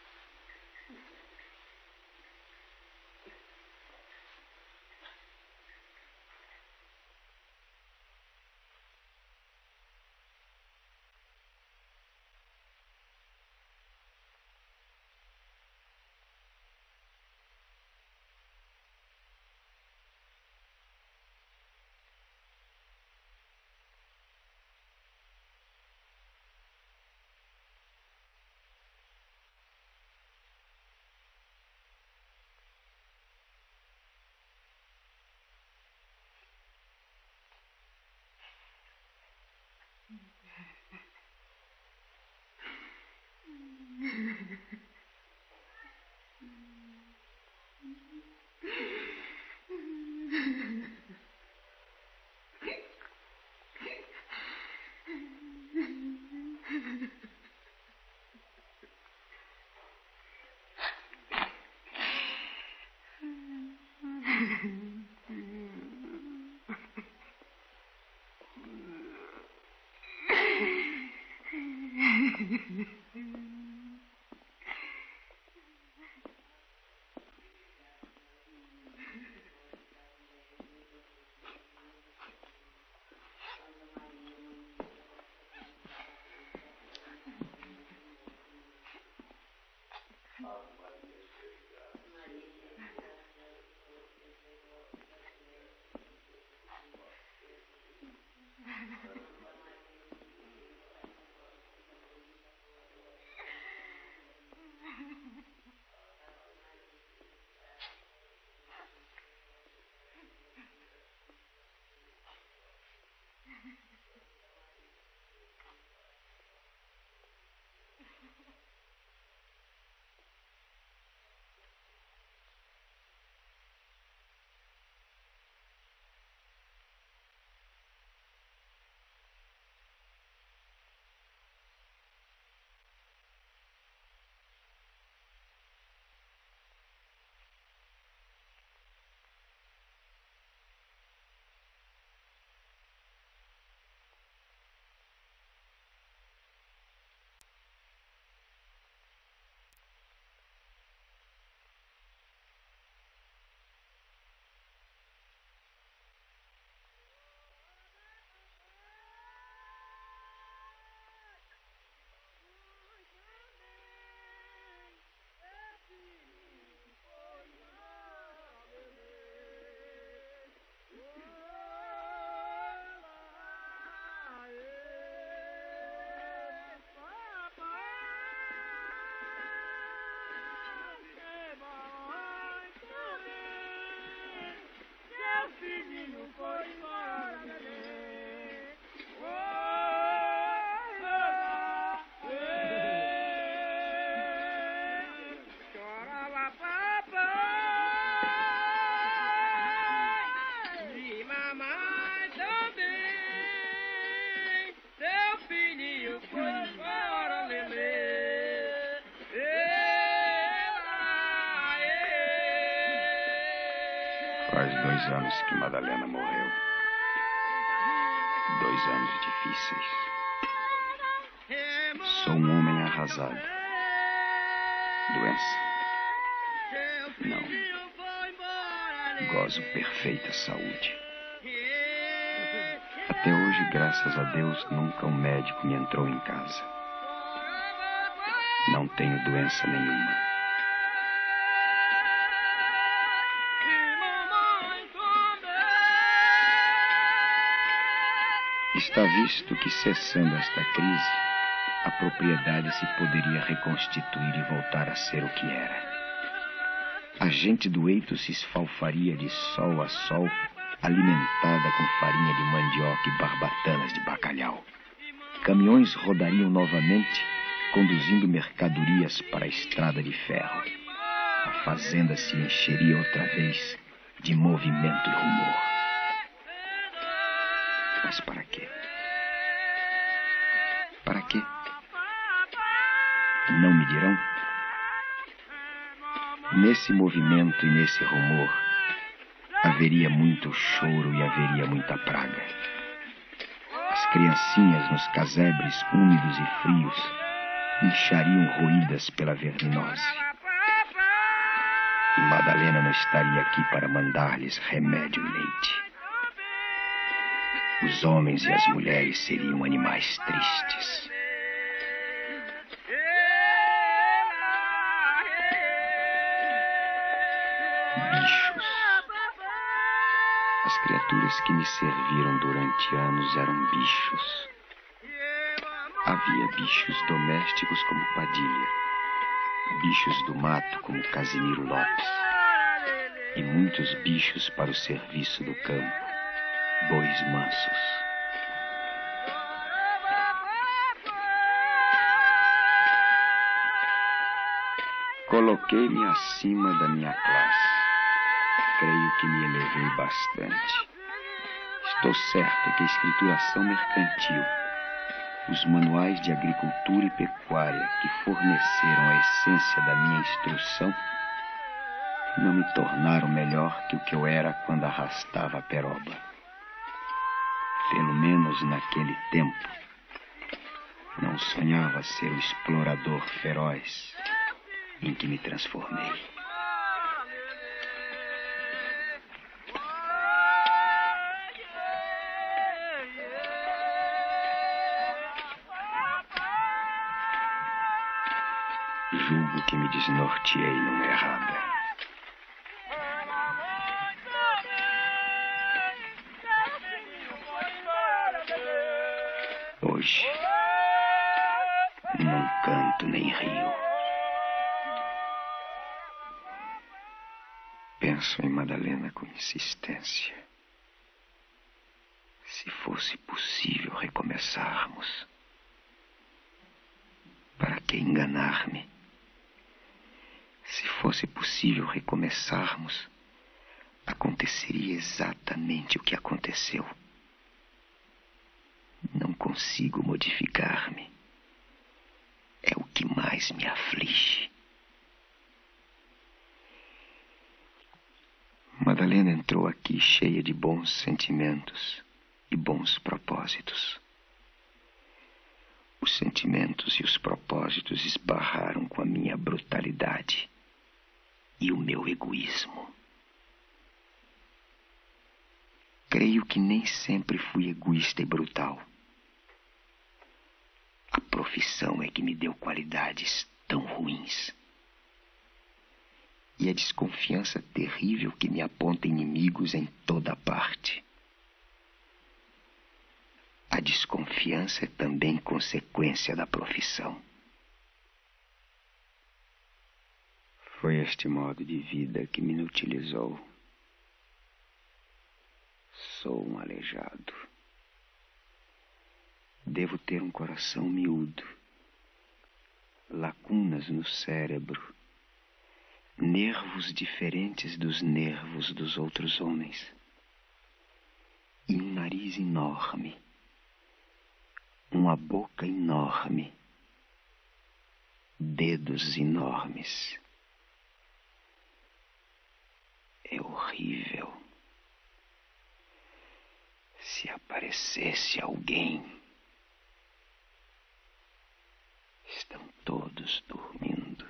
Faz dois anos que Madalena morreu. Dois anos difíceis. Sou um homem arrasado. Doença? Não. Gozo perfeita saúde. Até hoje, graças a Deus, nunca um médico me entrou em casa. Não tenho doença nenhuma. Está visto que, cessando esta crise, a propriedade se poderia reconstituir e voltar a ser o que era. A gente do eito se esfalfaria de sol a sol, alimentada com farinha de mandioca e barbatanas de bacalhau. Caminhões rodariam novamente, conduzindo mercadorias para a estrada de ferro. A fazenda se encheria outra vez de movimento e rumor. Mas para quê? Para quê? Não me dirão? Nesse movimento e nesse rumor, haveria muito choro e haveria muita praga. As criancinhas nos casebres úmidos e frios inchariam roídas pela verminose. E Madalena não estaria aqui para mandar-lhes remédio e leite. Os homens e as mulheres seriam animais tristes. Bichos. As criaturas que me serviram durante anos eram bichos. Havia bichos domésticos como Padilha, bichos do mato como Casimiro Lopes, e muitos bichos para o serviço do campo, bois mansos. Coloquei-me acima da minha classe. Creio que me elevei bastante. Estou certo que a escrituração mercantil, os manuais de agricultura e pecuária que forneceram a essência da minha instrução não me tornaram melhor que o que eu era quando arrastava a peroba. Pelo menos naquele tempo, não sonhava ser o explorador feroz em que me transformei. Julgo que me desnorteei numa errada. Hoje, não canto nem rio. Penso em Madalena com insistência. Se fosse possível recomeçarmos, para que enganar-me? Se fosse possível recomeçarmos, aconteceria exatamente o que aconteceu. Não consigo modificar-me. É o que mais me aflige. Madalena entrou aqui cheia de bons sentimentos e bons propósitos. Os sentimentos e os propósitos esbarraram com a minha brutalidade e o meu egoísmo. Creio que nem sempre fui egoísta e brutal. A profissão é que me deu qualidades tão ruins. E a desconfiança terrível que me aponta inimigos em toda parte. A desconfiança é também consequência da profissão. Foi este modo de vida que me inutilizou. Sou um aleijado. Devo ter um coração miúdo, lacunas no cérebro, nervos diferentes dos nervos dos outros homens, e um nariz enorme, uma boca enorme, dedos enormes. É horrível. Se aparecesse alguém. Estão todos dormindo.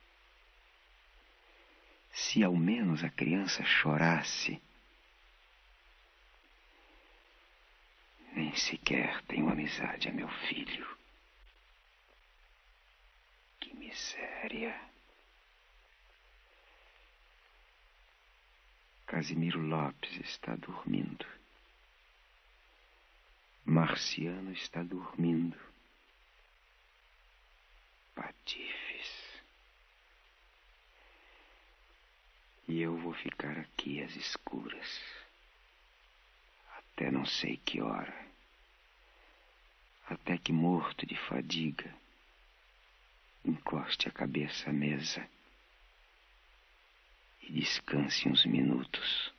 Se ao menos a criança chorasse. Nem sequer tenho amizade a meu filho. Que miséria. Casimiro Lopes está dormindo. Marciano está dormindo. Patifes. E eu vou ficar aqui às escuras. Até não sei que hora. Até que, morto de fadiga, encoste a cabeça à mesa e descanse uns minutos.